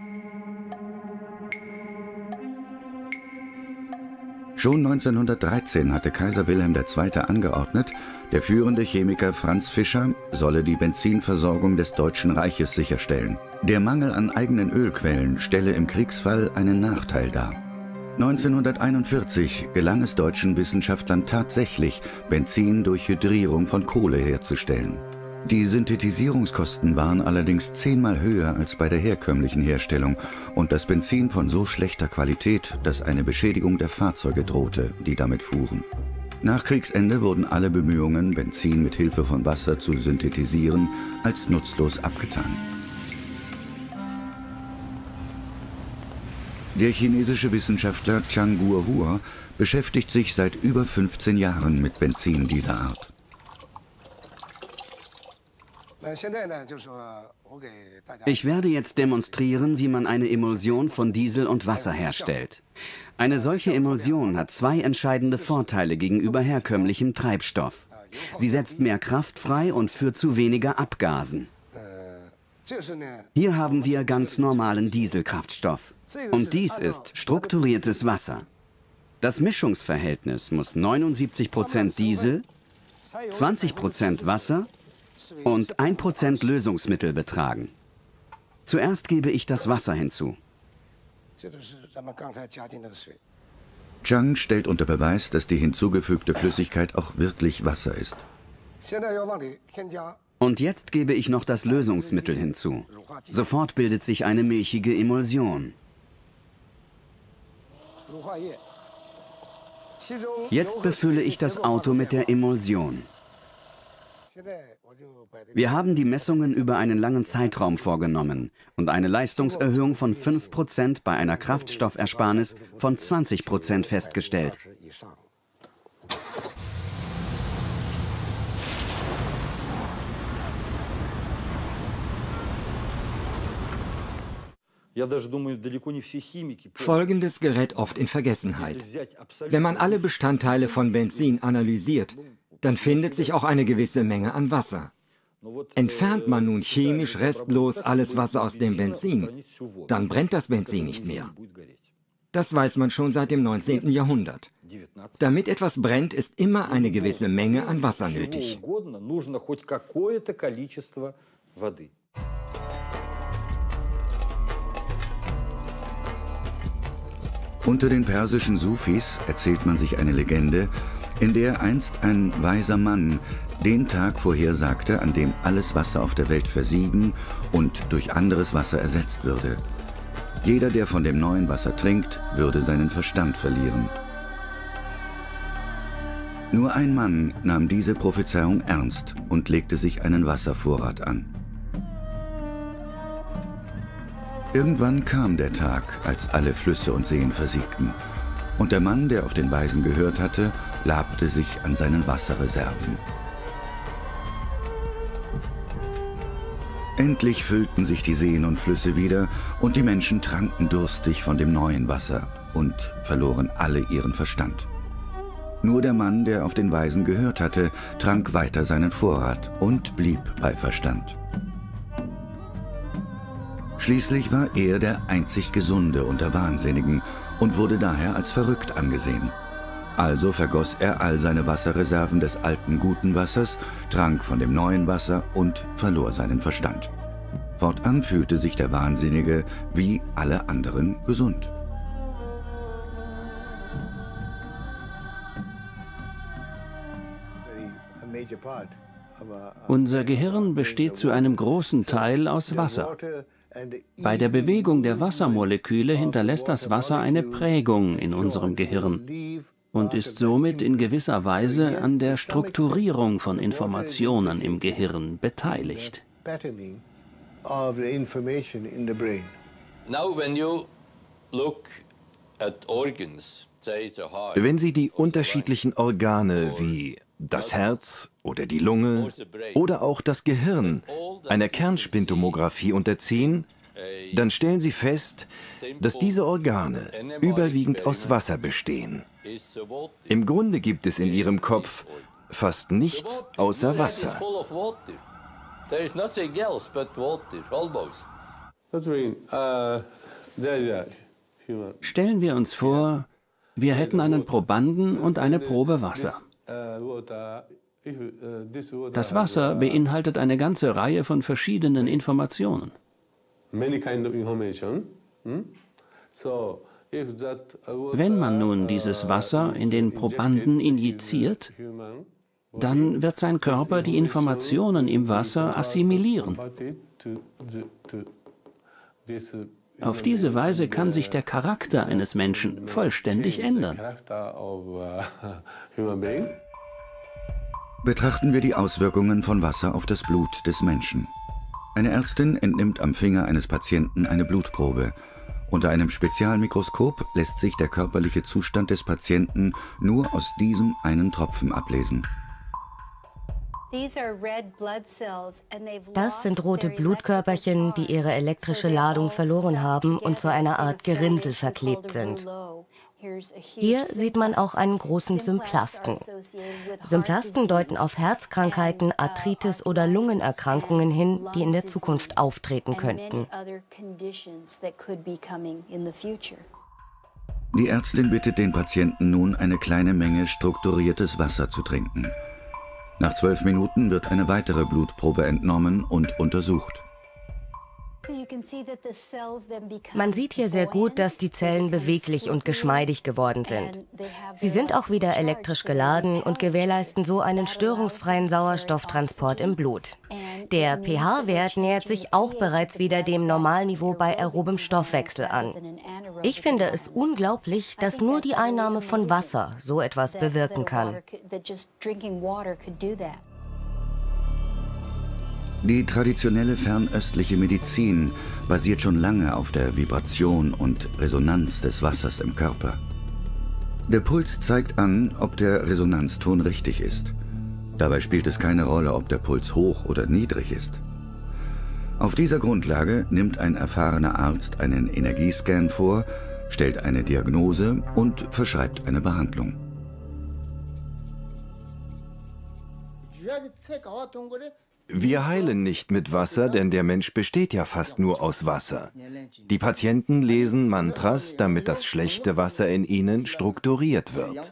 Schon neunzehnhundertdreizehn hatte Kaiser Wilhelm der Zweite angeordnet, der führende Chemiker Franz Fischer solle die Benzinversorgung des Deutschen Reiches sicherstellen. Der Mangel an eigenen Ölquellen stelle im Kriegsfall einen Nachteil dar. neunzehnhunderteinundvierzig gelang es deutschen Wissenschaftlern tatsächlich, Benzin durch Hydrierung von Kohle herzustellen. Die Synthetisierungskosten waren allerdings zehnmal höher als bei der herkömmlichen Herstellung und das Benzin von so schlechter Qualität, dass eine Beschädigung der Fahrzeuge drohte, die damit fuhren. Nach Kriegsende wurden alle Bemühungen, Benzin mit Hilfe von Wasser zu synthetisieren, als nutzlos abgetan. Der chinesische Wissenschaftler Chang Guohua beschäftigt sich seit über fünfzehn Jahren mit Benzin dieser Art. Ich werde jetzt demonstrieren, wie man eine Emulsion von Diesel und Wasser herstellt. Eine solche Emulsion hat zwei entscheidende Vorteile gegenüber herkömmlichem Treibstoff. Sie setzt mehr Kraft frei und führt zu weniger Abgasen. Hier haben wir ganz normalen Dieselkraftstoff. Und dies ist strukturiertes Wasser. Das Mischungsverhältnis muss neunundsiebzig Prozent Diesel, zwanzig Prozent Wasser und ein Prozent Lösungsmittel betragen. Zuerst gebe ich das Wasser hinzu. Chang stellt unter Beweis, dass die hinzugefügte Flüssigkeit auch wirklich Wasser ist. Und jetzt gebe ich noch das Lösungsmittel hinzu. Sofort bildet sich eine milchige Emulsion. Jetzt befülle ich das Auto mit der Emulsion. Wir haben die Messungen über einen langen Zeitraum vorgenommen und eine Leistungserhöhung von fünf Prozent bei einer Kraftstoffersparnis von zwanzig Prozent festgestellt. Folgendes gerät oft in Vergessenheit. Wenn man alle Bestandteile von Benzin analysiert, dann findet sich auch eine gewisse Menge an Wasser. Entfernt man nun chemisch restlos alles Wasser aus dem Benzin, dann brennt das Benzin nicht mehr. Das weiß man schon seit dem neunzehnten Jahrhundert. Damit etwas brennt, ist immer eine gewisse Menge an Wasser nötig. Unter den persischen Sufis erzählt man sich eine Legende, in der einst ein weiser Mann den Tag vorhersagte, an dem alles Wasser auf der Welt versiegen und durch anderes Wasser ersetzt würde. Jeder, der von dem neuen Wasser trinkt, würde seinen Verstand verlieren. Nur ein Mann nahm diese Prophezeiung ernst und legte sich einen Wasservorrat an. Irgendwann kam der Tag, als alle Flüsse und Seen versiegten, und der Mann, der auf den Weisen gehört hatte, labte sich an seinen Wasserreserven. Endlich füllten sich die Seen und Flüsse wieder, und die Menschen tranken durstig von dem neuen Wasser und verloren alle ihren Verstand. Nur der Mann, der auf den Weisen gehört hatte, trank weiter seinen Vorrat und blieb bei Verstand. Schließlich war er der einzig Gesunde unter Wahnsinnigen und wurde daher als verrückt angesehen. Also vergoss er all seine Wasserreserven des alten guten Wassers, trank von dem neuen Wasser und verlor seinen Verstand. Fortan fühlte sich der Wahnsinnige wie alle anderen gesund. Unser Gehirn besteht zu einem großen Teil aus Wasser. Bei der Bewegung der Wassermoleküle hinterlässt das Wasser eine Prägung in unserem Gehirn und ist somit in gewisser Weise an der Strukturierung von Informationen im Gehirn beteiligt. Wenn Sie die unterschiedlichen Organe wie das Herz oder die Lunge oder auch das Gehirn einer Kernspintomographie unterziehen, dann stellen Sie fest, dass diese Organe überwiegend aus Wasser bestehen. Im Grunde gibt es in Ihrem Kopf fast nichts außer Wasser. Stellen wir uns vor, wir hätten einen Probanden und eine Probe Wasser. Das Wasser beinhaltet eine ganze Reihe von verschiedenen Informationen. Wenn man nun dieses Wasser in den Probanden injiziert, dann wird sein Körper die Informationen im Wasser assimilieren. Auf diese Weise kann sich der Charakter eines Menschen vollständig ändern. Betrachten wir die Auswirkungen von Wasser auf das Blut des Menschen. Eine Ärztin entnimmt am Finger eines Patienten eine Blutprobe. Unter einem Spezialmikroskop lässt sich der körperliche Zustand des Patienten nur aus diesem einen Tropfen ablesen. Das sind rote Blutkörperchen, die ihre elektrische Ladung verloren haben und zu einer Art Gerinnsel verklebt sind. Hier sieht man auch einen großen Symplasten. Symplasten deuten auf Herzkrankheiten, Arthritis oder Lungenerkrankungen hin, die in der Zukunft auftreten könnten. Die Ärztin bittet den Patienten nun, eine kleine Menge strukturiertes Wasser zu trinken. Nach zwölf Minuten wird eine weitere Blutprobe entnommen und untersucht. Man sieht hier sehr gut, dass die Zellen beweglich und geschmeidig geworden sind. Sie sind auch wieder elektrisch geladen und gewährleisten so einen störungsfreien Sauerstofftransport im Blut. Der pH-Wert nähert sich auch bereits wieder dem Normalniveau bei aerobem Stoffwechsel an. Ich finde es unglaublich, dass nur die Einnahme von Wasser so etwas bewirken kann. Die traditionelle fernöstliche Medizin basiert schon lange auf der Vibration und Resonanz des Wassers im Körper. Der Puls zeigt an, ob der Resonanzton richtig ist. Dabei spielt es keine Rolle, ob der Puls hoch oder niedrig ist. Auf dieser Grundlage nimmt ein erfahrener Arzt einen Energiescan vor, stellt eine Diagnose und verschreibt eine Behandlung. Wir heilen nicht mit Wasser, denn der Mensch besteht ja fast nur aus Wasser. Die Patienten lesen Mantras, damit das schlechte Wasser in ihnen strukturiert wird.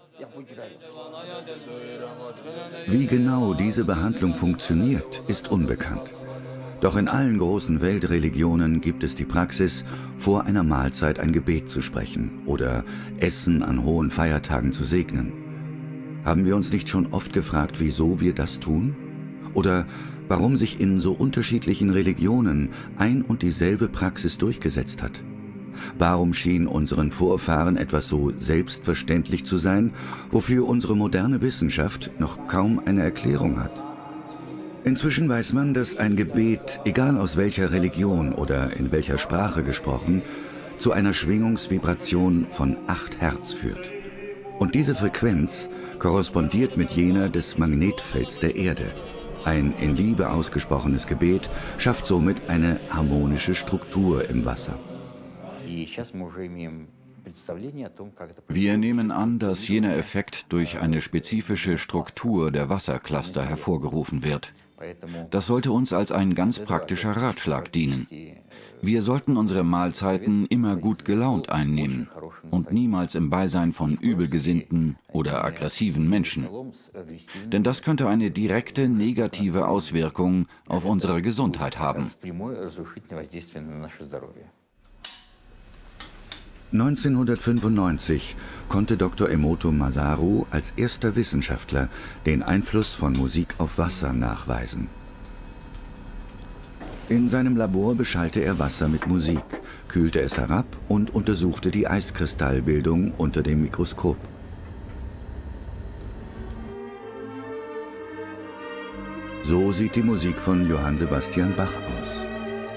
Wie genau diese Behandlung funktioniert, ist unbekannt. Doch in allen großen Weltreligionen gibt es die Praxis, vor einer Mahlzeit ein Gebet zu sprechen oder Essen an hohen Feiertagen zu segnen. Haben wir uns nicht schon oft gefragt, wieso wir das tun? Oder warum sich in so unterschiedlichen Religionen ein und dieselbe Praxis durchgesetzt hat? Warum schien unseren Vorfahren etwas so selbstverständlich zu sein, wofür unsere moderne Wissenschaft noch kaum eine Erklärung hat? Inzwischen weiß man, dass ein Gebet, egal aus welcher Religion oder in welcher Sprache gesprochen, zu einer Schwingungsvibration von acht Hertz führt. Und diese Frequenz korrespondiert mit jener des Magnetfelds der Erde. Ein in Liebe ausgesprochenes Gebet schafft somit eine harmonische Struktur im Wasser. Wir nehmen an, dass jener Effekt durch eine spezifische Struktur der Wassercluster hervorgerufen wird. Das sollte uns als ein ganz praktischer Ratschlag dienen. Wir sollten unsere Mahlzeiten immer gut gelaunt einnehmen und niemals im Beisein von übelgesinnten oder aggressiven Menschen. Denn das könnte eine direkte negative Auswirkung auf unsere Gesundheit haben. neunzehnhundertfünfundneunzig konnte Doktor Emoto Masaru als erster Wissenschaftler den Einfluss von Musik auf Wasser nachweisen. In seinem Labor beschallte er Wasser mit Musik, kühlte es herab und untersuchte die Eiskristallbildung unter dem Mikroskop. So sieht die Musik von Johann Sebastian Bach aus.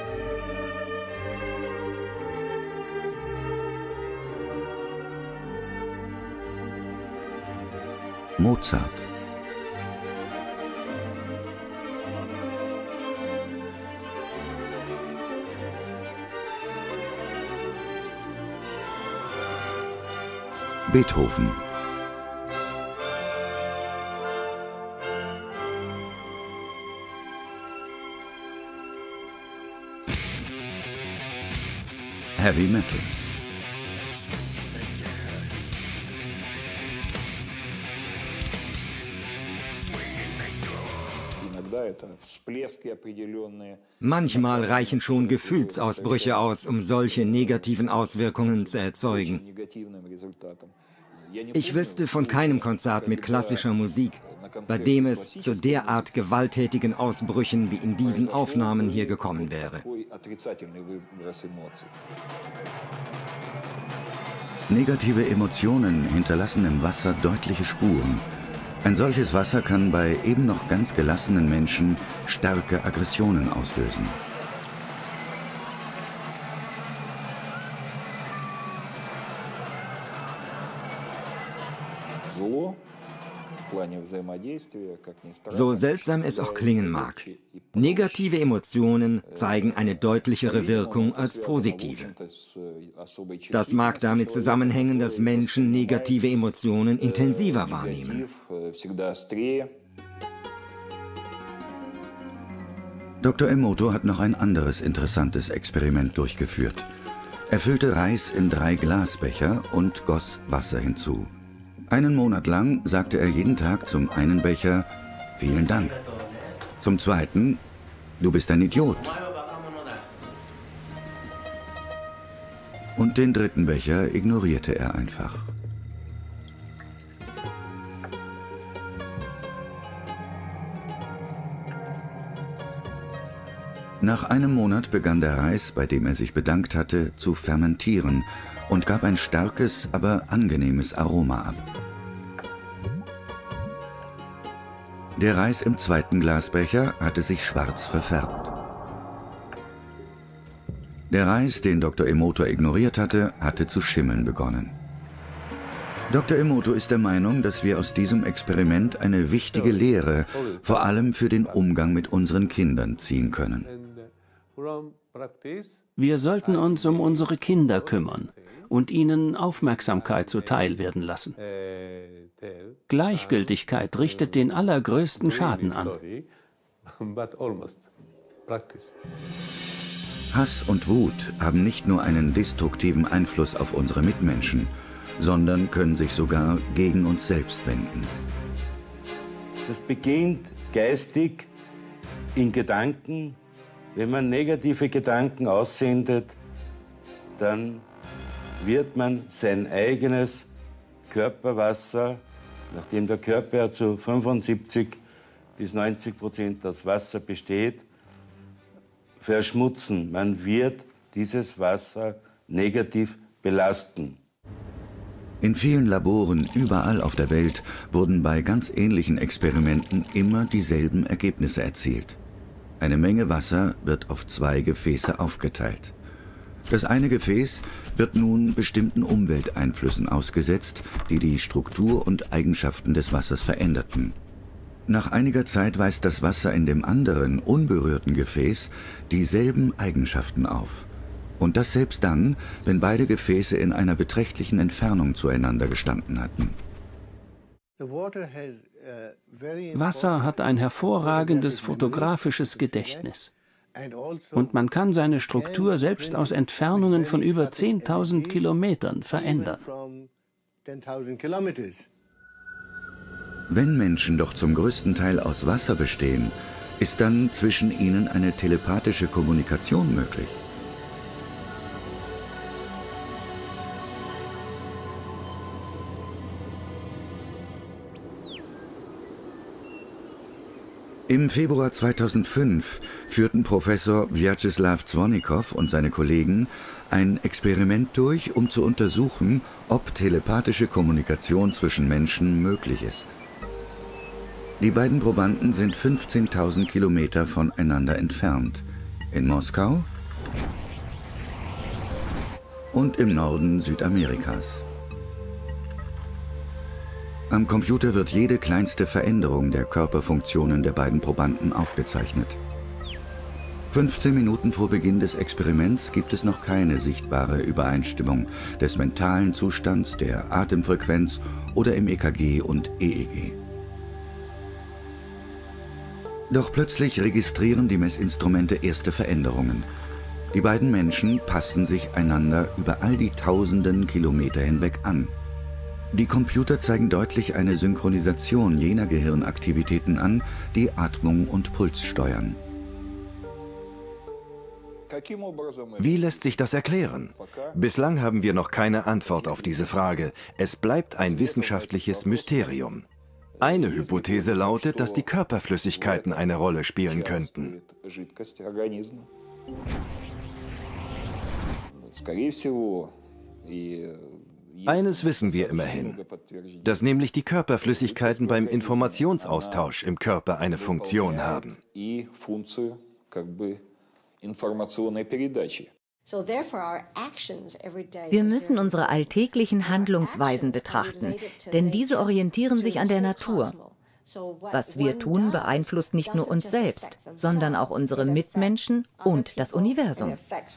Mozart. Beethoven. Heavy Metal. Manchmal reichen schon Gefühlsausbrüche aus, um solche negativen Auswirkungen zu erzeugen. Ich wüsste von keinem Konzert mit klassischer Musik, bei dem es zu derart gewalttätigen Ausbrüchen wie in diesen Aufnahmen hier gekommen wäre. Negative Emotionen hinterlassen im Wasser deutliche Spuren. Ein solches Wasser kann bei eben noch ganz gelassenen Menschen starke Aggressionen auslösen. So seltsam es auch klingen mag, negative Emotionen zeigen eine deutlichere Wirkung als positive. Das mag damit zusammenhängen, dass Menschen negative Emotionen intensiver wahrnehmen. Doktor Emoto hat noch ein anderes interessantes Experiment durchgeführt. Er füllte Reis in drei Glasbecher und goss Wasser hinzu. Einen Monat lang sagte er jeden Tag zum einen Becher, »Vielen Dank«, zum zweiten, »Du bist ein Idiot«, Und den dritten Becher ignorierte er einfach. Nach einem Monat begann der Reis, bei dem er sich bedankt hatte, zu fermentieren und gab ein starkes, aber angenehmes Aroma ab. Der Reis im zweiten Glasbecher hatte sich schwarz verfärbt. Der Reis, den Doktor Emoto ignoriert hatte, hatte zu schimmeln begonnen. Doktor Emoto ist der Meinung, dass wir aus diesem Experiment eine wichtige Lehre, vor allem für den Umgang mit unseren Kindern, ziehen können. Wir sollten uns um unsere Kinder kümmern und ihnen Aufmerksamkeit zuteil werden lassen. Gleichgültigkeit richtet den allergrößten Schaden an. Hass und Wut haben nicht nur einen destruktiven Einfluss auf unsere Mitmenschen, sondern können sich sogar gegen uns selbst wenden. Das beginnt geistig in Gedanken. Wenn man negative Gedanken aussendet, dann wird man sein eigenes Körperwasser, nachdem der Körper ja zu fünfundsiebzig bis neunzig Prozent aus Wasser besteht, verschmutzen. Man wird dieses Wasser negativ belasten. In vielen Laboren überall auf der Welt wurden bei ganz ähnlichen Experimenten immer dieselben Ergebnisse erzielt. Eine Menge Wasser wird auf zwei Gefäße aufgeteilt. Das eine Gefäß wird nun bestimmten Umwelteinflüssen ausgesetzt, die die Struktur und Eigenschaften des Wassers veränderten. Nach einiger Zeit weist das Wasser in dem anderen, unberührten Gefäß dieselben Eigenschaften auf. Und das selbst dann, wenn beide Gefäße in einer beträchtlichen Entfernung zueinander gestanden hatten. Wasser hat ein hervorragendes fotografisches Gedächtnis. Und man kann seine Struktur selbst aus Entfernungen von über zehntausend Kilometern verändern. Wenn Menschen doch zum größten Teil aus Wasser bestehen, ist dann zwischen ihnen eine telepathische Kommunikation möglich. Im Februar zweitausendfünf führten Professor Wjatscheslaw Zwonikow und seine Kollegen ein Experiment durch, um zu untersuchen, ob telepathische Kommunikation zwischen Menschen möglich ist. Die beiden Probanden sind fünfzehntausend Kilometer voneinander entfernt, in Moskau und im Norden Südamerikas. Am Computer wird jede kleinste Veränderung der Körperfunktionen der beiden Probanden aufgezeichnet. fünfzehn Minuten vor Beginn des Experiments gibt es noch keine sichtbare Übereinstimmung des mentalen Zustands, der Atemfrequenz oder im E K G und E E G. Doch plötzlich registrieren die Messinstrumente erste Veränderungen. Die beiden Menschen passen sich einander über all die tausenden Kilometer hinweg an. Die Computer zeigen deutlich eine Synchronisation jener Gehirnaktivitäten an, die Atmung und Puls steuern. Wie lässt sich das erklären? Bislang haben wir noch keine Antwort auf diese Frage. Es bleibt ein wissenschaftliches Mysterium. Eine Hypothese lautet, dass die Körperflüssigkeiten eine Rolle spielen könnten. Eines wissen wir immerhin, dass nämlich die Körperflüssigkeiten beim Informationsaustausch im Körper eine Funktion haben. Wir müssen unsere alltäglichen Handlungsweisen betrachten, denn diese orientieren sich an der Natur. Was wir tun, beeinflusst nicht nur uns selbst, sondern auch unsere Mitmenschen und das Universum.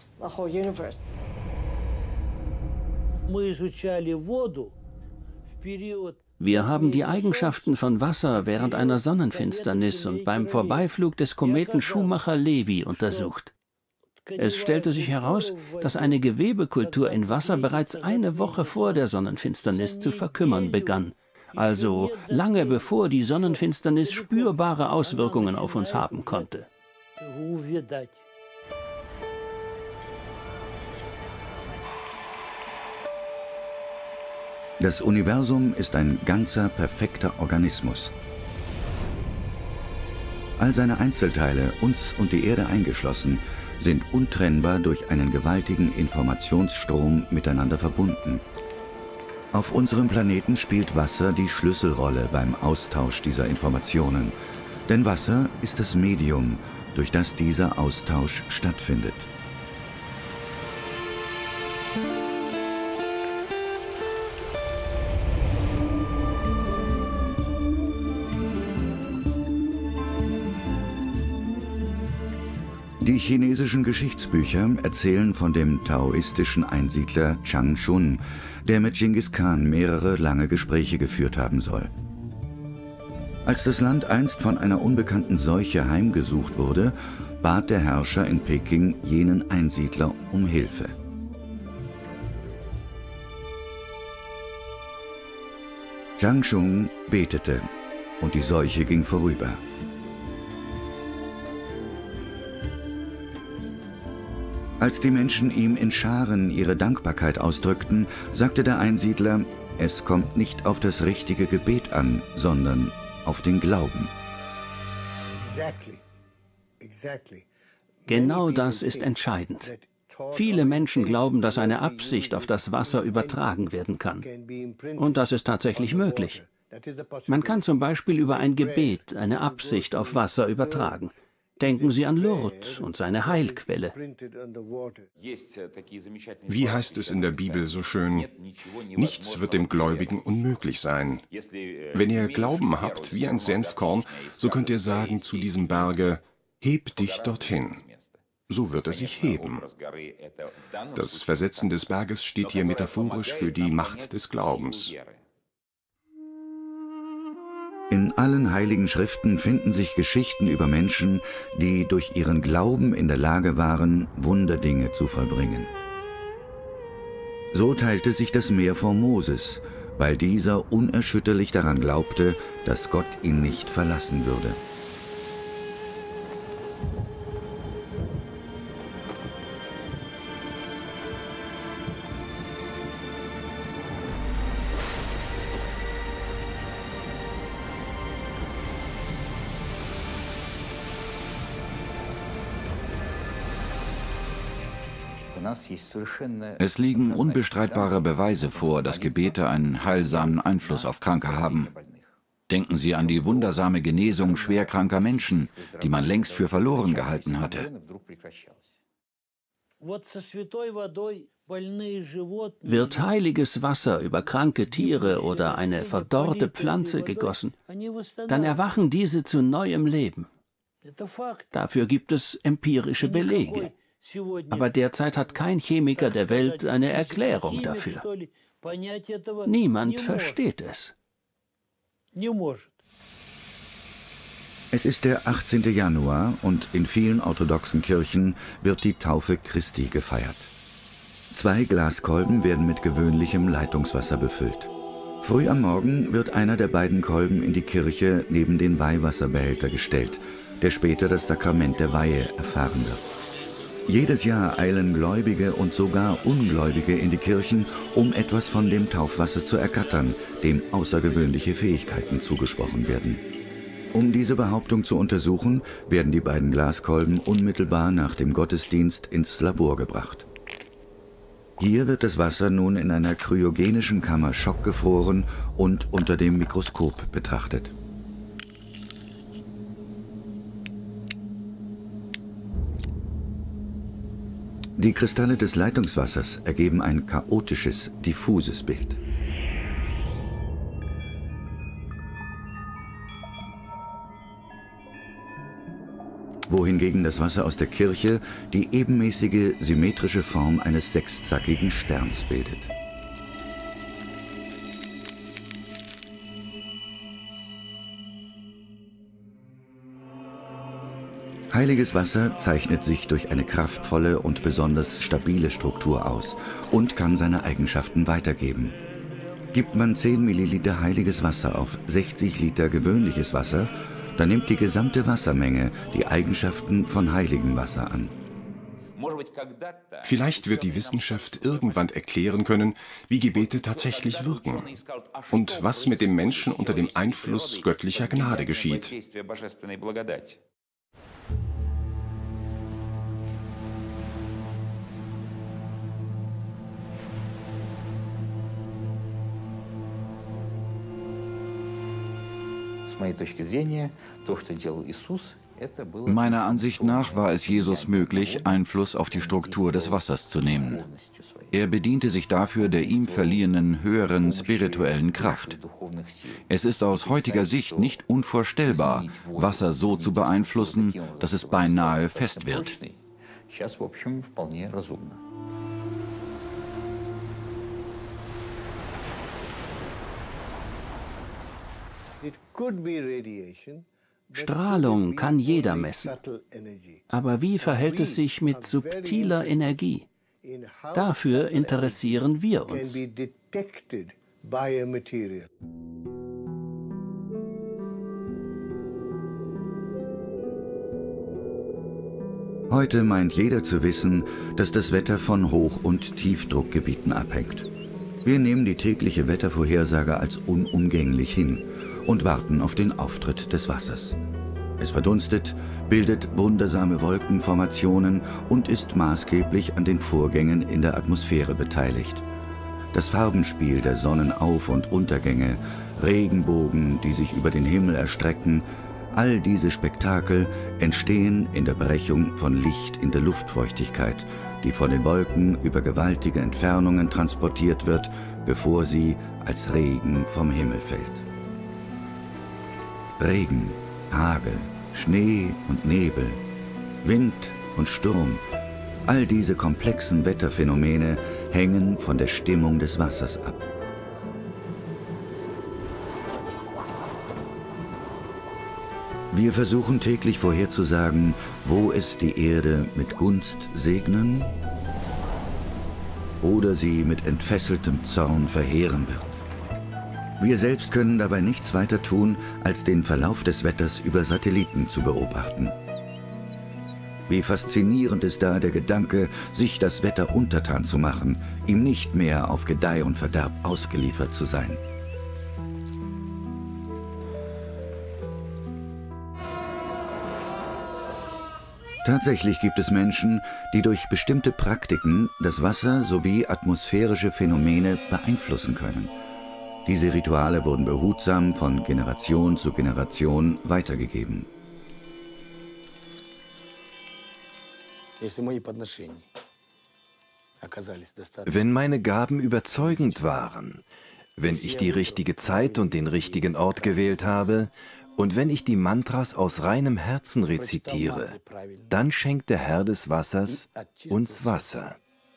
Wir haben die Eigenschaften von Wasser während einer Sonnenfinsternis und beim Vorbeiflug des Kometen Schumacher-Levy untersucht. Es stellte sich heraus, dass eine Gewebekultur in Wasser bereits eine Woche vor der Sonnenfinsternis zu verkümmern begann. Also lange bevor die Sonnenfinsternis spürbare Auswirkungen auf uns haben konnte. Das Universum ist ein ganzer, perfekter Organismus. All seine Einzelteile, uns und die Erde eingeschlossen, sind untrennbar durch einen gewaltigen Informationsstrom miteinander verbunden. Auf unserem Planeten spielt Wasser die Schlüsselrolle beim Austausch dieser Informationen, denn Wasser ist das Medium, durch das dieser Austausch stattfindet. Die chinesischen Geschichtsbücher erzählen von dem taoistischen Einsiedler Chang Chun, der mit Genghis Khan mehrere lange Gespräche geführt haben soll. Als das Land einst von einer unbekannten Seuche heimgesucht wurde, bat der Herrscher in Peking jenen Einsiedler um Hilfe. Chang Chun betete und die Seuche ging vorüber. Als die Menschen ihm in Scharen ihre Dankbarkeit ausdrückten, sagte der Einsiedler, es kommt nicht auf das richtige Gebet an, sondern auf den Glauben. Genau das ist entscheidend. Viele Menschen glauben, dass eine Absicht auf das Wasser übertragen werden kann. Und das ist tatsächlich möglich. Man kann zum Beispiel über ein Gebet eine Absicht auf Wasser übertragen. Denken Sie an Lourdes und seine Heilquelle. Wie heißt es in der Bibel so schön? Nichts wird dem Gläubigen unmöglich sein. Wenn ihr Glauben habt wie ein Senfkorn, so könnt ihr sagen zu diesem Berge, heb dich dorthin. So wird er sich heben. Das Versetzen des Berges steht hier metaphorisch für die Macht des Glaubens. In allen heiligen Schriften finden sich Geschichten über Menschen, die durch ihren Glauben in der Lage waren, Wunderdinge zu vollbringen. So teilte sich das Meer vor Moses, weil dieser unerschütterlich daran glaubte, dass Gott ihn nicht verlassen würde. Es liegen unbestreitbare Beweise vor, dass Gebete einen heilsamen Einfluss auf Kranke haben. Denken Sie an die wundersame Genesung schwerkranker Menschen, die man längst für verloren gehalten hatte. Wird heiliges Wasser über kranke Tiere oder eine verdorrte Pflanze gegossen, dann erwachen diese zu neuem Leben. Dafür gibt es empirische Belege. Aber derzeit hat kein Chemiker der Welt eine Erklärung dafür. Niemand versteht es. Es ist der achtzehnte Januar und in vielen orthodoxen Kirchen wird die Taufe Christi gefeiert. Zwei Glaskolben werden mit gewöhnlichem Leitungswasser befüllt. Früh am Morgen wird einer der beiden Kolben in die Kirche neben den Weihwasserbehälter gestellt, der später das Sakrament der Weihe erfahren wird. Jedes Jahr eilen Gläubige und sogar Ungläubige in die Kirchen, um etwas von dem Taufwasser zu ergattern, dem außergewöhnliche Fähigkeiten zugesprochen werden. Um diese Behauptung zu untersuchen, werden die beiden Glaskolben unmittelbar nach dem Gottesdienst ins Labor gebracht. Hier wird das Wasser nun in einer kryogenischen Kammer schockgefroren und unter dem Mikroskop betrachtet. Die Kristalle des Leitungswassers ergeben ein chaotisches, diffuses Bild. Wohingegen das Wasser aus der Kirche die ebenmäßige, symmetrische Form eines sechszackigen Sterns bildet. Heiliges Wasser zeichnet sich durch eine kraftvolle und besonders stabile Struktur aus und kann seine Eigenschaften weitergeben. Gibt man zehn Milliliter heiliges Wasser auf sechzig Liter gewöhnliches Wasser, dann nimmt die gesamte Wassermenge die Eigenschaften von heiligem Wasser an. Vielleicht wird die Wissenschaft irgendwann erklären können, wie Gebete tatsächlich wirken und was mit dem Menschen unter dem Einfluss göttlicher Gnade geschieht. Meiner Ansicht nach war es Jesus möglich, Einfluss auf die Struktur des Wassers zu nehmen. Er bediente sich dafür der ihm verliehenen höheren spirituellen Kraft. Es ist aus heutiger Sicht nicht unvorstellbar, Wasser so zu beeinflussen, dass es beinahe fest wird. Strahlung kann jeder messen. Aber wie verhält es sich mit subtiler Energie? Dafür interessieren wir uns. Heute meint jeder zu wissen, dass das Wetter von Hoch- und Tiefdruckgebieten abhängt. Wir nehmen die tägliche Wettervorhersage als unumgänglich hin und warten auf den Auftritt des Wassers. Es verdunstet, bildet wundersame Wolkenformationen und ist maßgeblich an den Vorgängen in der Atmosphäre beteiligt. Das Farbenspiel der Sonnenauf- und Untergänge, Regenbogen, die sich über den Himmel erstrecken, all diese Spektakel entstehen in der Brechung von Licht in der Luftfeuchtigkeit, die von den Wolken über gewaltige Entfernungen transportiert wird, bevor sie als Regen vom Himmel fällt. Regen, Hagel, Schnee und Nebel, Wind und Sturm, all diese komplexen Wetterphänomene hängen von der Stimmung des Wassers ab. Wir versuchen täglich vorherzusagen, wo es die Erde mit Gunst segnen oder sie mit entfesseltem Zorn verheeren wird. Wir selbst können dabei nichts weiter tun, als den Verlauf des Wetters über Satelliten zu beobachten. Wie faszinierend ist da der Gedanke, sich das Wetter untertan zu machen, ihm nicht mehr auf Gedeih und Verderb ausgeliefert zu sein. Tatsächlich gibt es Menschen, die durch bestimmte Praktiken das Wasser sowie atmosphärische Phänomene beeinflussen können. Diese Rituale wurden behutsam von Generation zu Generation weitergegeben. Wenn meine Gaben überzeugend waren, wenn ich die richtige Zeit und den richtigen Ort gewählt habe und wenn ich die Mantras aus reinem Herzen rezitiere, dann schenkt der Herr des Wassers uns Wasser.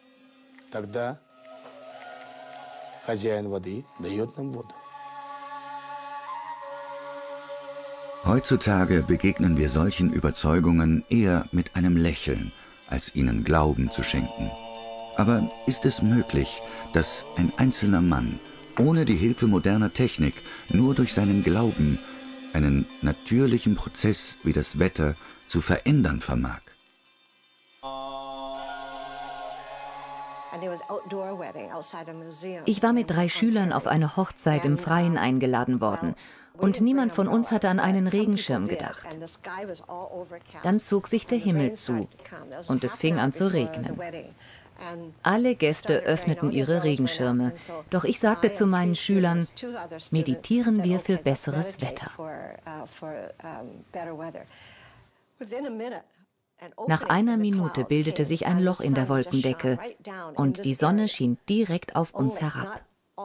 Heutzutage begegnen wir solchen Überzeugungen eher mit einem Lächeln, als ihnen Glauben zu schenken. Aber ist es möglich, dass ein einzelner Mann ohne die Hilfe moderner Technik nur durch seinen Glauben einen natürlichen Prozess wie das Wetter zu verändern vermag? Ich war mit drei Schülern auf eine Hochzeit im Freien eingeladen worden und niemand von uns hatte an einen Regenschirm gedacht. Dann zog sich der Himmel zu und es fing an zu regnen. Alle Gäste öffneten ihre Regenschirme, doch ich sagte zu meinen Schülern, meditieren wir für besseres Wetter. Nach einer Minute bildete sich ein Loch in der Wolkendecke und die Sonne schien direkt auf uns herab.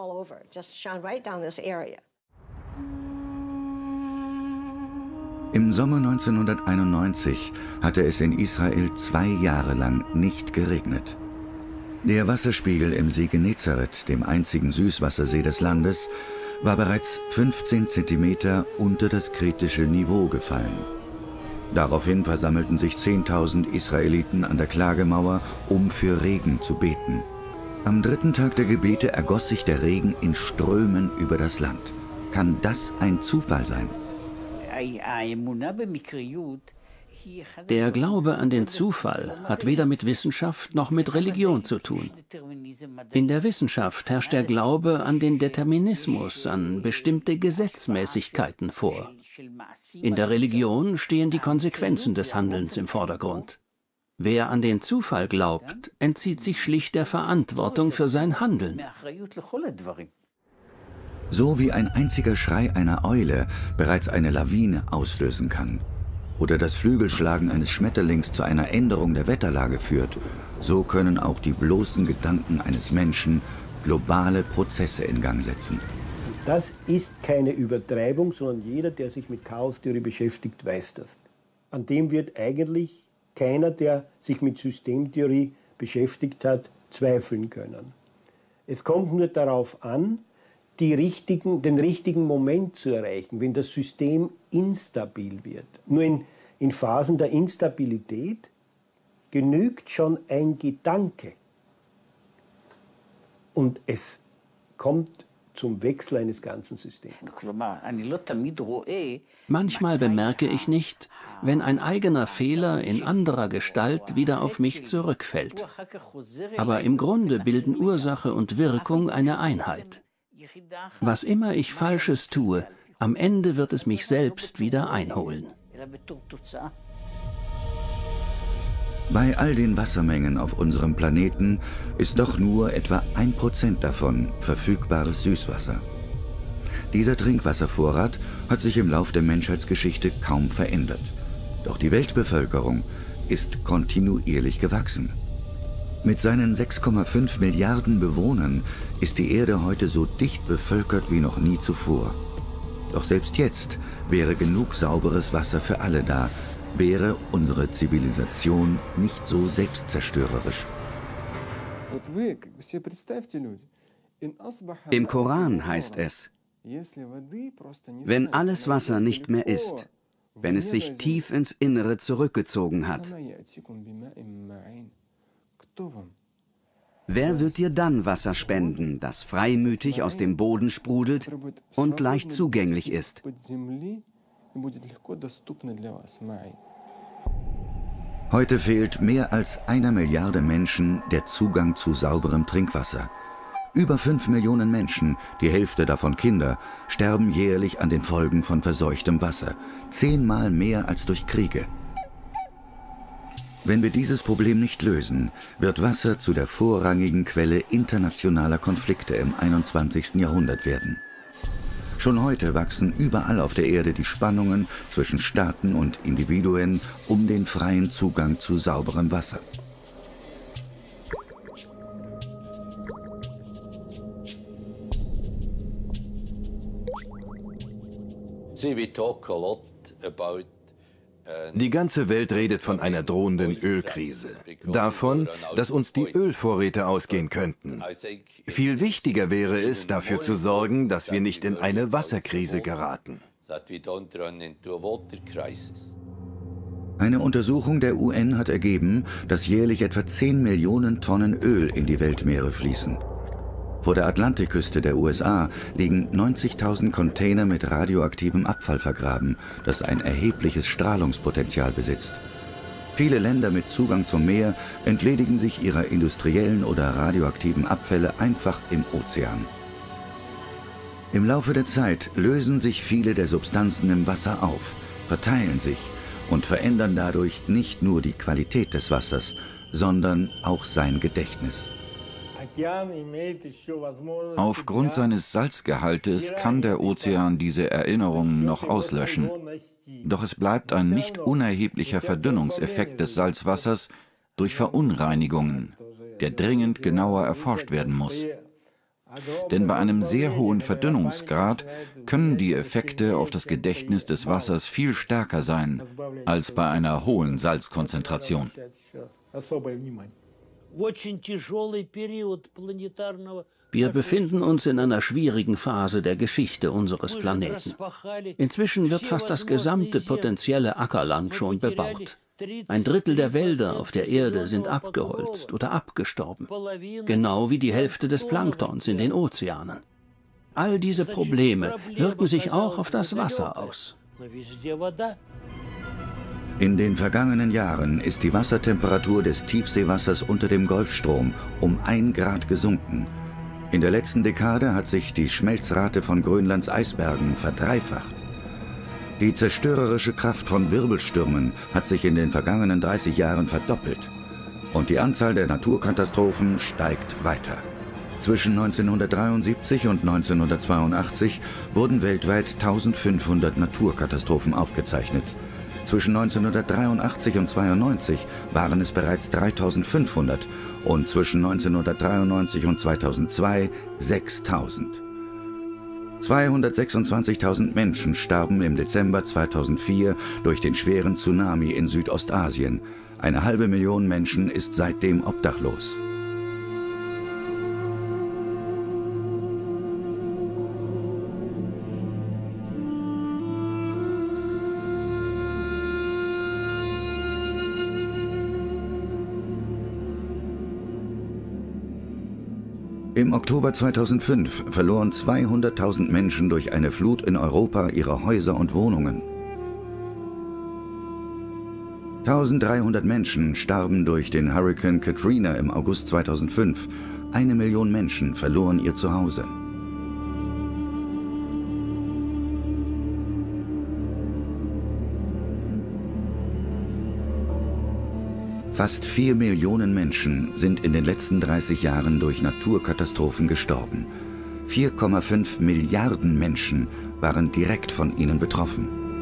Im Sommer neunzehnhunderteinundneunzig hatte es in Israel zwei Jahre lang nicht geregnet. Der Wasserspiegel im See Genezareth, dem einzigen Süßwassersee des Landes, war bereits fünfzehn Zentimeter unter das kritische Niveau gefallen. Daraufhin versammelten sich zehntausend Israeliten an der Klagemauer, um für Regen zu beten. Am dritten Tag der Gebete ergoss sich der Regen in Strömen über das Land. Kann das ein Zufall sein? Der Glaube an den Zufall hat weder mit Wissenschaft noch mit Religion zu tun. In der Wissenschaft herrscht der Glaube an den Determinismus, an bestimmte Gesetzmäßigkeiten vor. In der Religion stehen die Konsequenzen des Handelns im Vordergrund. Wer an den Zufall glaubt, entzieht sich schlicht der Verantwortung für sein Handeln. So wie ein einziger Schrei einer Eule bereits eine Lawine auslösen kann oder das Flügelschlagen eines Schmetterlings zu einer Änderung der Wetterlage führt, so können auch die bloßen Gedanken eines Menschen globale Prozesse in Gang setzen. Das ist keine Übertreibung, sondern jeder, der sich mit Chaostheorie beschäftigt, weiß das. An dem wird eigentlich keiner, der sich mit Systemtheorie beschäftigt hat, zweifeln können. Es kommt nur darauf an, die richtigen, den richtigen Moment zu erreichen, wenn das System instabil wird. Nur in, in Phasen der Instabilität genügt schon ein Gedanke. Und es kommt zum Wechsel eines ganzen Systems. Manchmal bemerke ich nicht, wenn ein eigener Fehler in anderer Gestalt wieder auf mich zurückfällt. Aber im Grunde bilden Ursache und Wirkung eine Einheit. Was immer ich Falsches tue, am Ende wird es mich selbst wieder einholen. Bei all den Wassermengen auf unserem Planeten ist doch nur etwa ein Prozent davon verfügbares Süßwasser. Dieser Trinkwasservorrat hat sich im Lauf der Menschheitsgeschichte kaum verändert. Doch die Weltbevölkerung ist kontinuierlich gewachsen. Mit seinen sechs Komma fünf Milliarden Bewohnern ist die Erde heute so dicht bevölkert wie noch nie zuvor. Doch selbst jetzt wäre genug sauberes Wasser für alle da, wäre unsere Zivilisation nicht so selbstzerstörerisch. Im Koran heißt es, wenn alles Wasser nicht mehr ist, wenn es sich tief ins Innere zurückgezogen hat, wer wird dir dann Wasser spenden, das freimütig aus dem Boden sprudelt und leicht zugänglich ist? Heute fehlt mehr als einer Milliarde Menschen der Zugang zu sauberem Trinkwasser. Über fünf Millionen Menschen, die Hälfte davon Kinder, sterben jährlich an den Folgen von verseuchtem Wasser. Zehnmal mehr als durch Kriege. Wenn wir dieses Problem nicht lösen, wird Wasser zu der vorrangigen Quelle internationaler Konflikte im einundzwanzigsten Jahrhundert werden. Schon heute wachsen überall auf der Erde die Spannungen zwischen Staaten und Individuen um den freien Zugang zu sauberem Wasser. Die ganze Welt redet von einer drohenden Ölkrise, davon, dass uns die Ölvorräte ausgehen könnten. Viel wichtiger wäre es, dafür zu sorgen, dass wir nicht in eine Wasserkrise geraten. Eine Untersuchung der U N hat ergeben, dass jährlich etwa zehn Millionen Tonnen Öl in die Weltmeere fließen. Vor der Atlantikküste der U S A liegen neunzigtausend Container mit radioaktivem Abfall vergraben, das ein erhebliches Strahlungspotenzial besitzt. Viele Länder mit Zugang zum Meer entledigen sich ihrer industriellen oder radioaktiven Abfälle einfach im Ozean. Im Laufe der Zeit lösen sich viele der Substanzen im Wasser auf, verteilen sich und verändern dadurch nicht nur die Qualität des Wassers, sondern auch sein Gedächtnis. Aufgrund seines Salzgehaltes kann der Ozean diese Erinnerungen noch auslöschen. Doch es bleibt ein nicht unerheblicher Verdünnungseffekt des Salzwassers durch Verunreinigungen, der dringend genauer erforscht werden muss. Denn bei einem sehr hohen Verdünnungsgrad können die Effekte auf das Gedächtnis des Wassers viel stärker sein als bei einer hohen Salzkonzentration. Wir befinden uns in einer schwierigen Phase der Geschichte unseres Planeten. Inzwischen wird fast das gesamte potenzielle Ackerland schon bebaut. Ein Drittel der Wälder auf der Erde sind abgeholzt oder abgestorben, genau wie die Hälfte des Planktons in den Ozeanen. All diese Probleme wirken sich auch auf das Wasser aus. In den vergangenen Jahren ist die Wassertemperatur des Tiefseewassers unter dem Golfstrom um ein Grad gesunken. In der letzten Dekade hat sich die Schmelzrate von Grönlands Eisbergen verdreifacht. Die zerstörerische Kraft von Wirbelstürmen hat sich in den vergangenen dreißig Jahren verdoppelt. Und die Anzahl der Naturkatastrophen steigt weiter. Zwischen neunzehnhundertdreiundsiebzig und neunzehnhundertzweiundachtzig wurden weltweit eintausendfünfhundert Naturkatastrophen aufgezeichnet. Zwischen neunzehnhundertdreiundachtzig und zweiundneunzig waren es bereits dreitausendfünfhundert und zwischen neunzehnhundertdreiundneunzig und zweitausendzwei sechstausend. zweihundertsechsundzwanzigtausend Menschen starben im Dezember zweitausendvier durch den schweren Tsunami in Südostasien. Eine halbe Million Menschen ist seitdem obdachlos. Im Oktober zweitausendfünf verloren zweihunderttausend Menschen durch eine Flut in Europa ihre Häuser und Wohnungen. eintausenddreihundert Menschen starben durch den Hurrikan Katrina im August zweitausendfünf. Eine Million Menschen verloren ihr Zuhause. Fast vier Millionen Menschen sind in den letzten dreißig Jahren durch Naturkatastrophen gestorben. vier Komma fünf Milliarden Menschen waren direkt von ihnen betroffen.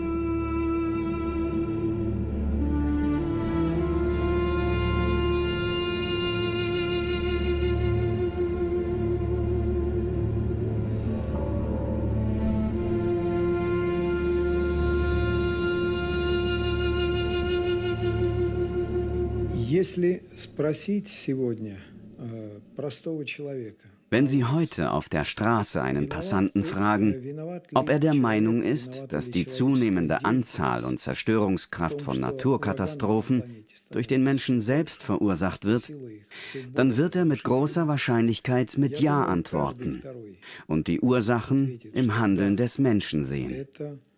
Wenn Sie heute auf der Straße einen Passanten fragen, ob er der Meinung ist, dass die zunehmende Anzahl und Zerstörungskraft von Naturkatastrophen durch den Menschen selbst verursacht wird, dann wird er mit großer Wahrscheinlichkeit mit Ja antworten und die Ursachen im Handeln des Menschen sehen.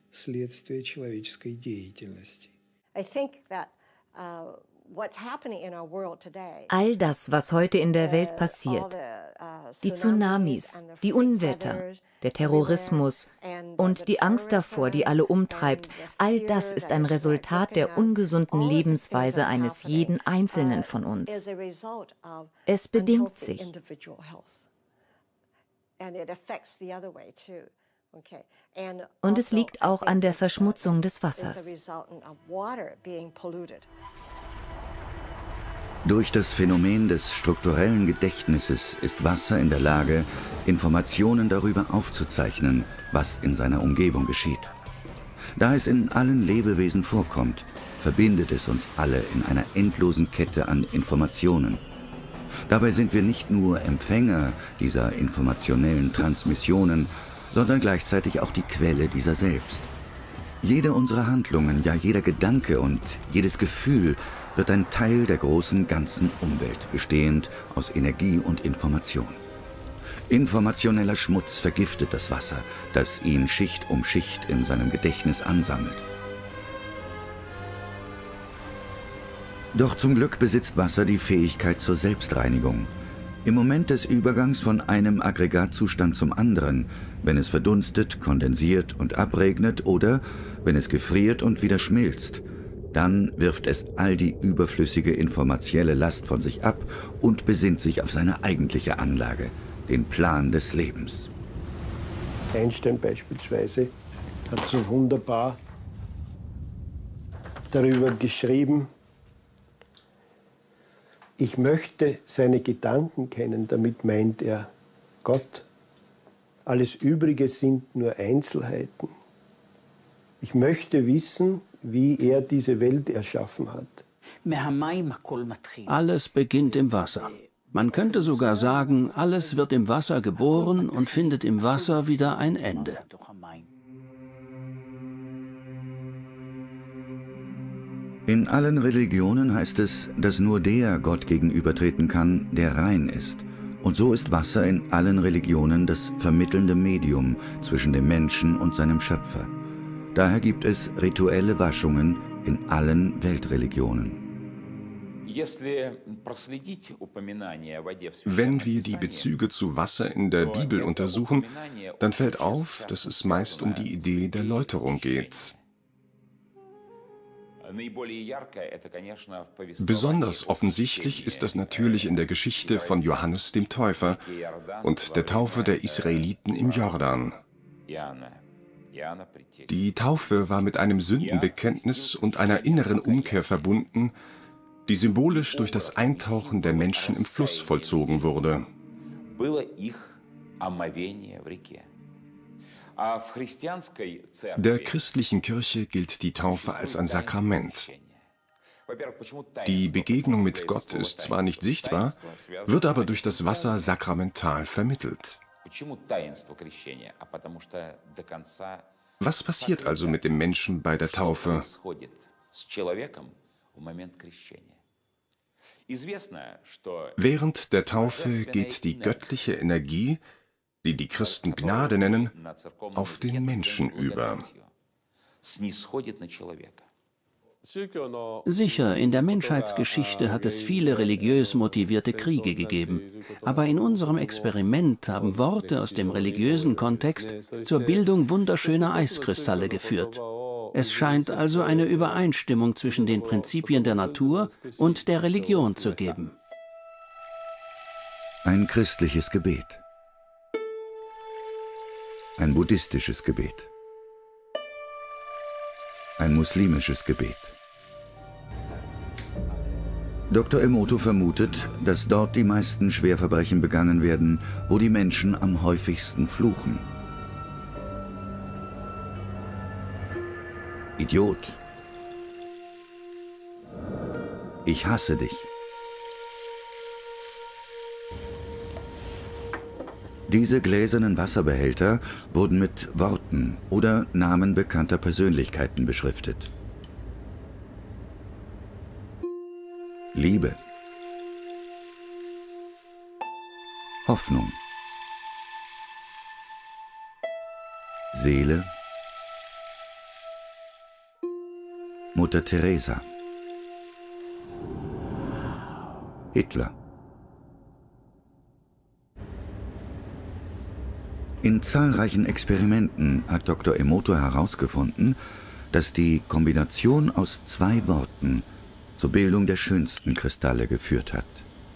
All das, was heute in der Welt passiert, die Tsunamis, die Unwetter, der Terrorismus und die Angst davor, die alle umtreibt, all das ist ein Resultat der ungesunden Lebensweise eines jeden Einzelnen von uns. Es bedingt sich. Und es liegt auch an der Verschmutzung des Wassers. Durch das Phänomen des strukturellen Gedächtnisses ist Wasser in der Lage, Informationen darüber aufzuzeichnen, was in seiner Umgebung geschieht. Da es in allen Lebewesen vorkommt, verbindet es uns alle in einer endlosen Kette an Informationen. Dabei sind wir nicht nur Empfänger dieser informationellen Transmissionen, sondern gleichzeitig auch die Quelle dieser selbst. Jede unserer Handlungen, ja jeder Gedanke und jedes Gefühl wird ein Teil der großen ganzen Umwelt, bestehend aus Energie und Information. Informationeller Schmutz vergiftet das Wasser, das ihn Schicht um Schicht in seinem Gedächtnis ansammelt. Doch zum Glück besitzt Wasser die Fähigkeit zur Selbstreinigung. Im Moment des Übergangs von einem Aggregatzustand zum anderen, wenn es verdunstet, kondensiert und abregnet oder wenn es gefriert und wieder schmilzt, dann wirft es all die überflüssige informatielle Last von sich ab und besinnt sich auf seine eigentliche Anlage, den Plan des Lebens. Einstein beispielsweise hat so wunderbar darüber geschrieben, ich möchte seine Gedanken kennen, damit meint er Gott. Alles Übrige sind nur Einzelheiten. Ich möchte wissen, wie er diese Welt erschaffen hat. Alles beginnt im Wasser. Man könnte sogar sagen, alles wird im Wasser geboren und findet im Wasser wieder ein Ende. In allen Religionen heißt es, dass nur der Gott gegenübertreten kann, der rein ist. Und so ist Wasser in allen Religionen das vermittelnde Medium zwischen dem Menschen und seinem Schöpfer. Daher gibt es rituelle Waschungen, in allen Weltreligionen. Wenn wir die Bezüge zu Wasser in der Bibel untersuchen, dann fällt auf, dass es meist um die Idee der Läuterung geht. Besonders offensichtlich ist das natürlich in der Geschichte von Johannes dem Täufer und der Taufe der Israeliten im Jordan. Die Taufe war mit einem Sündenbekenntnis und einer inneren Umkehr verbunden, die symbolisch durch das Eintauchen der Menschen im Fluss vollzogen wurde. Der christlichen Kirche gilt die Taufe als ein Sakrament. Die Begegnung mit Gott ist zwar nicht sichtbar, wird aber durch das Wasser sakramental vermittelt. Was passiert also mit dem Menschen bei der Taufe? Während der Taufe geht die göttliche Energie, die die Christen Gnade nennen, auf den Menschen über. Sicher, in der Menschheitsgeschichte hat es viele religiös motivierte Kriege gegeben. Aber in unserem Experiment haben Worte aus dem religiösen Kontext zur Bildung wunderschöner Eiskristalle geführt. Es scheint also eine Übereinstimmung zwischen den Prinzipien der Natur und der Religion zu geben. Ein christliches Gebet. Ein buddhistisches Gebet. Ein muslimisches Gebet. Doktor Emoto vermutet, dass dort die meisten Schwerverbrechen begangen werden, wo die Menschen am häufigsten fluchen. Idiot. Ich hasse dich. Diese gläsernen Wasserbehälter wurden mit Worten oder Namen bekannter Persönlichkeiten beschriftet. Liebe. Hoffnung. Seele. Mutter Teresa. Hitler. In zahlreichen Experimenten hat Doktor Emoto herausgefunden, dass die Kombination aus zwei Worten zur Bildung der schönsten Kristalle geführt hat.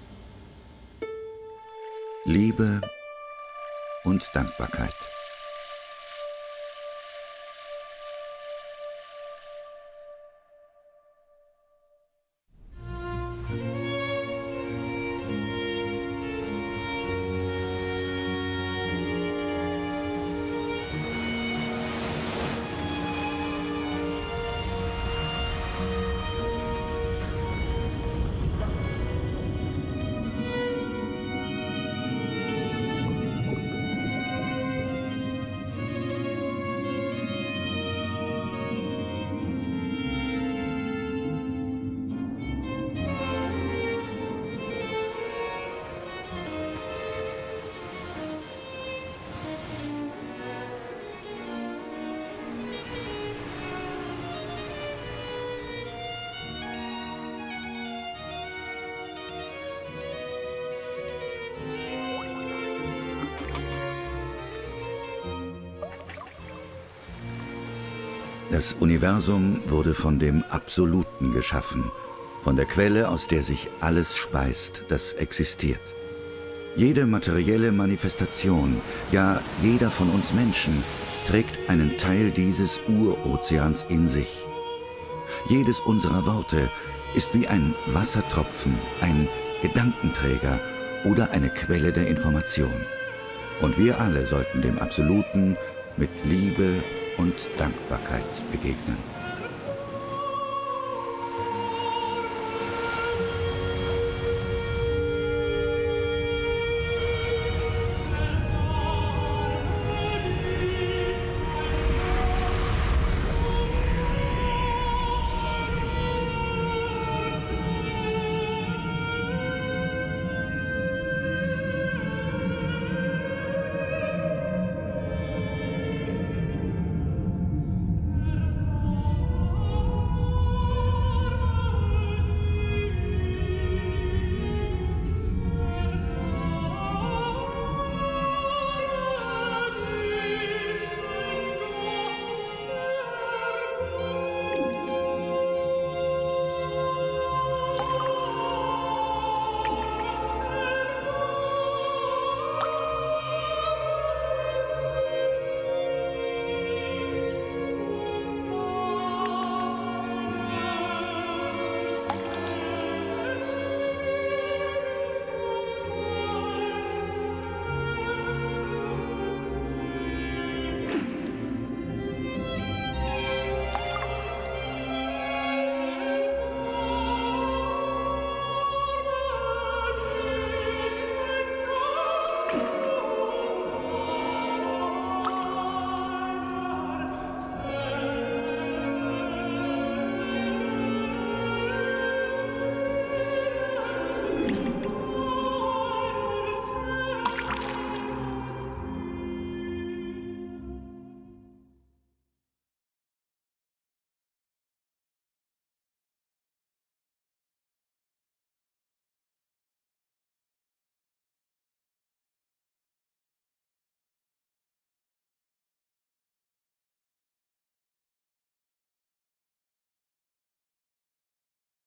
Liebe und Dankbarkeit. Das Universum wurde von dem Absoluten geschaffen, von der Quelle, aus der sich alles speist, das existiert. Jede materielle Manifestation, ja jeder von uns Menschen, trägt einen Teil dieses Urozeans in sich. Jedes unserer Worte ist wie ein Wassertropfen, ein Gedankenträger oder eine Quelle der Information. Und wir alle sollten dem Absoluten mit Liebe und Dankbarkeit begegnen.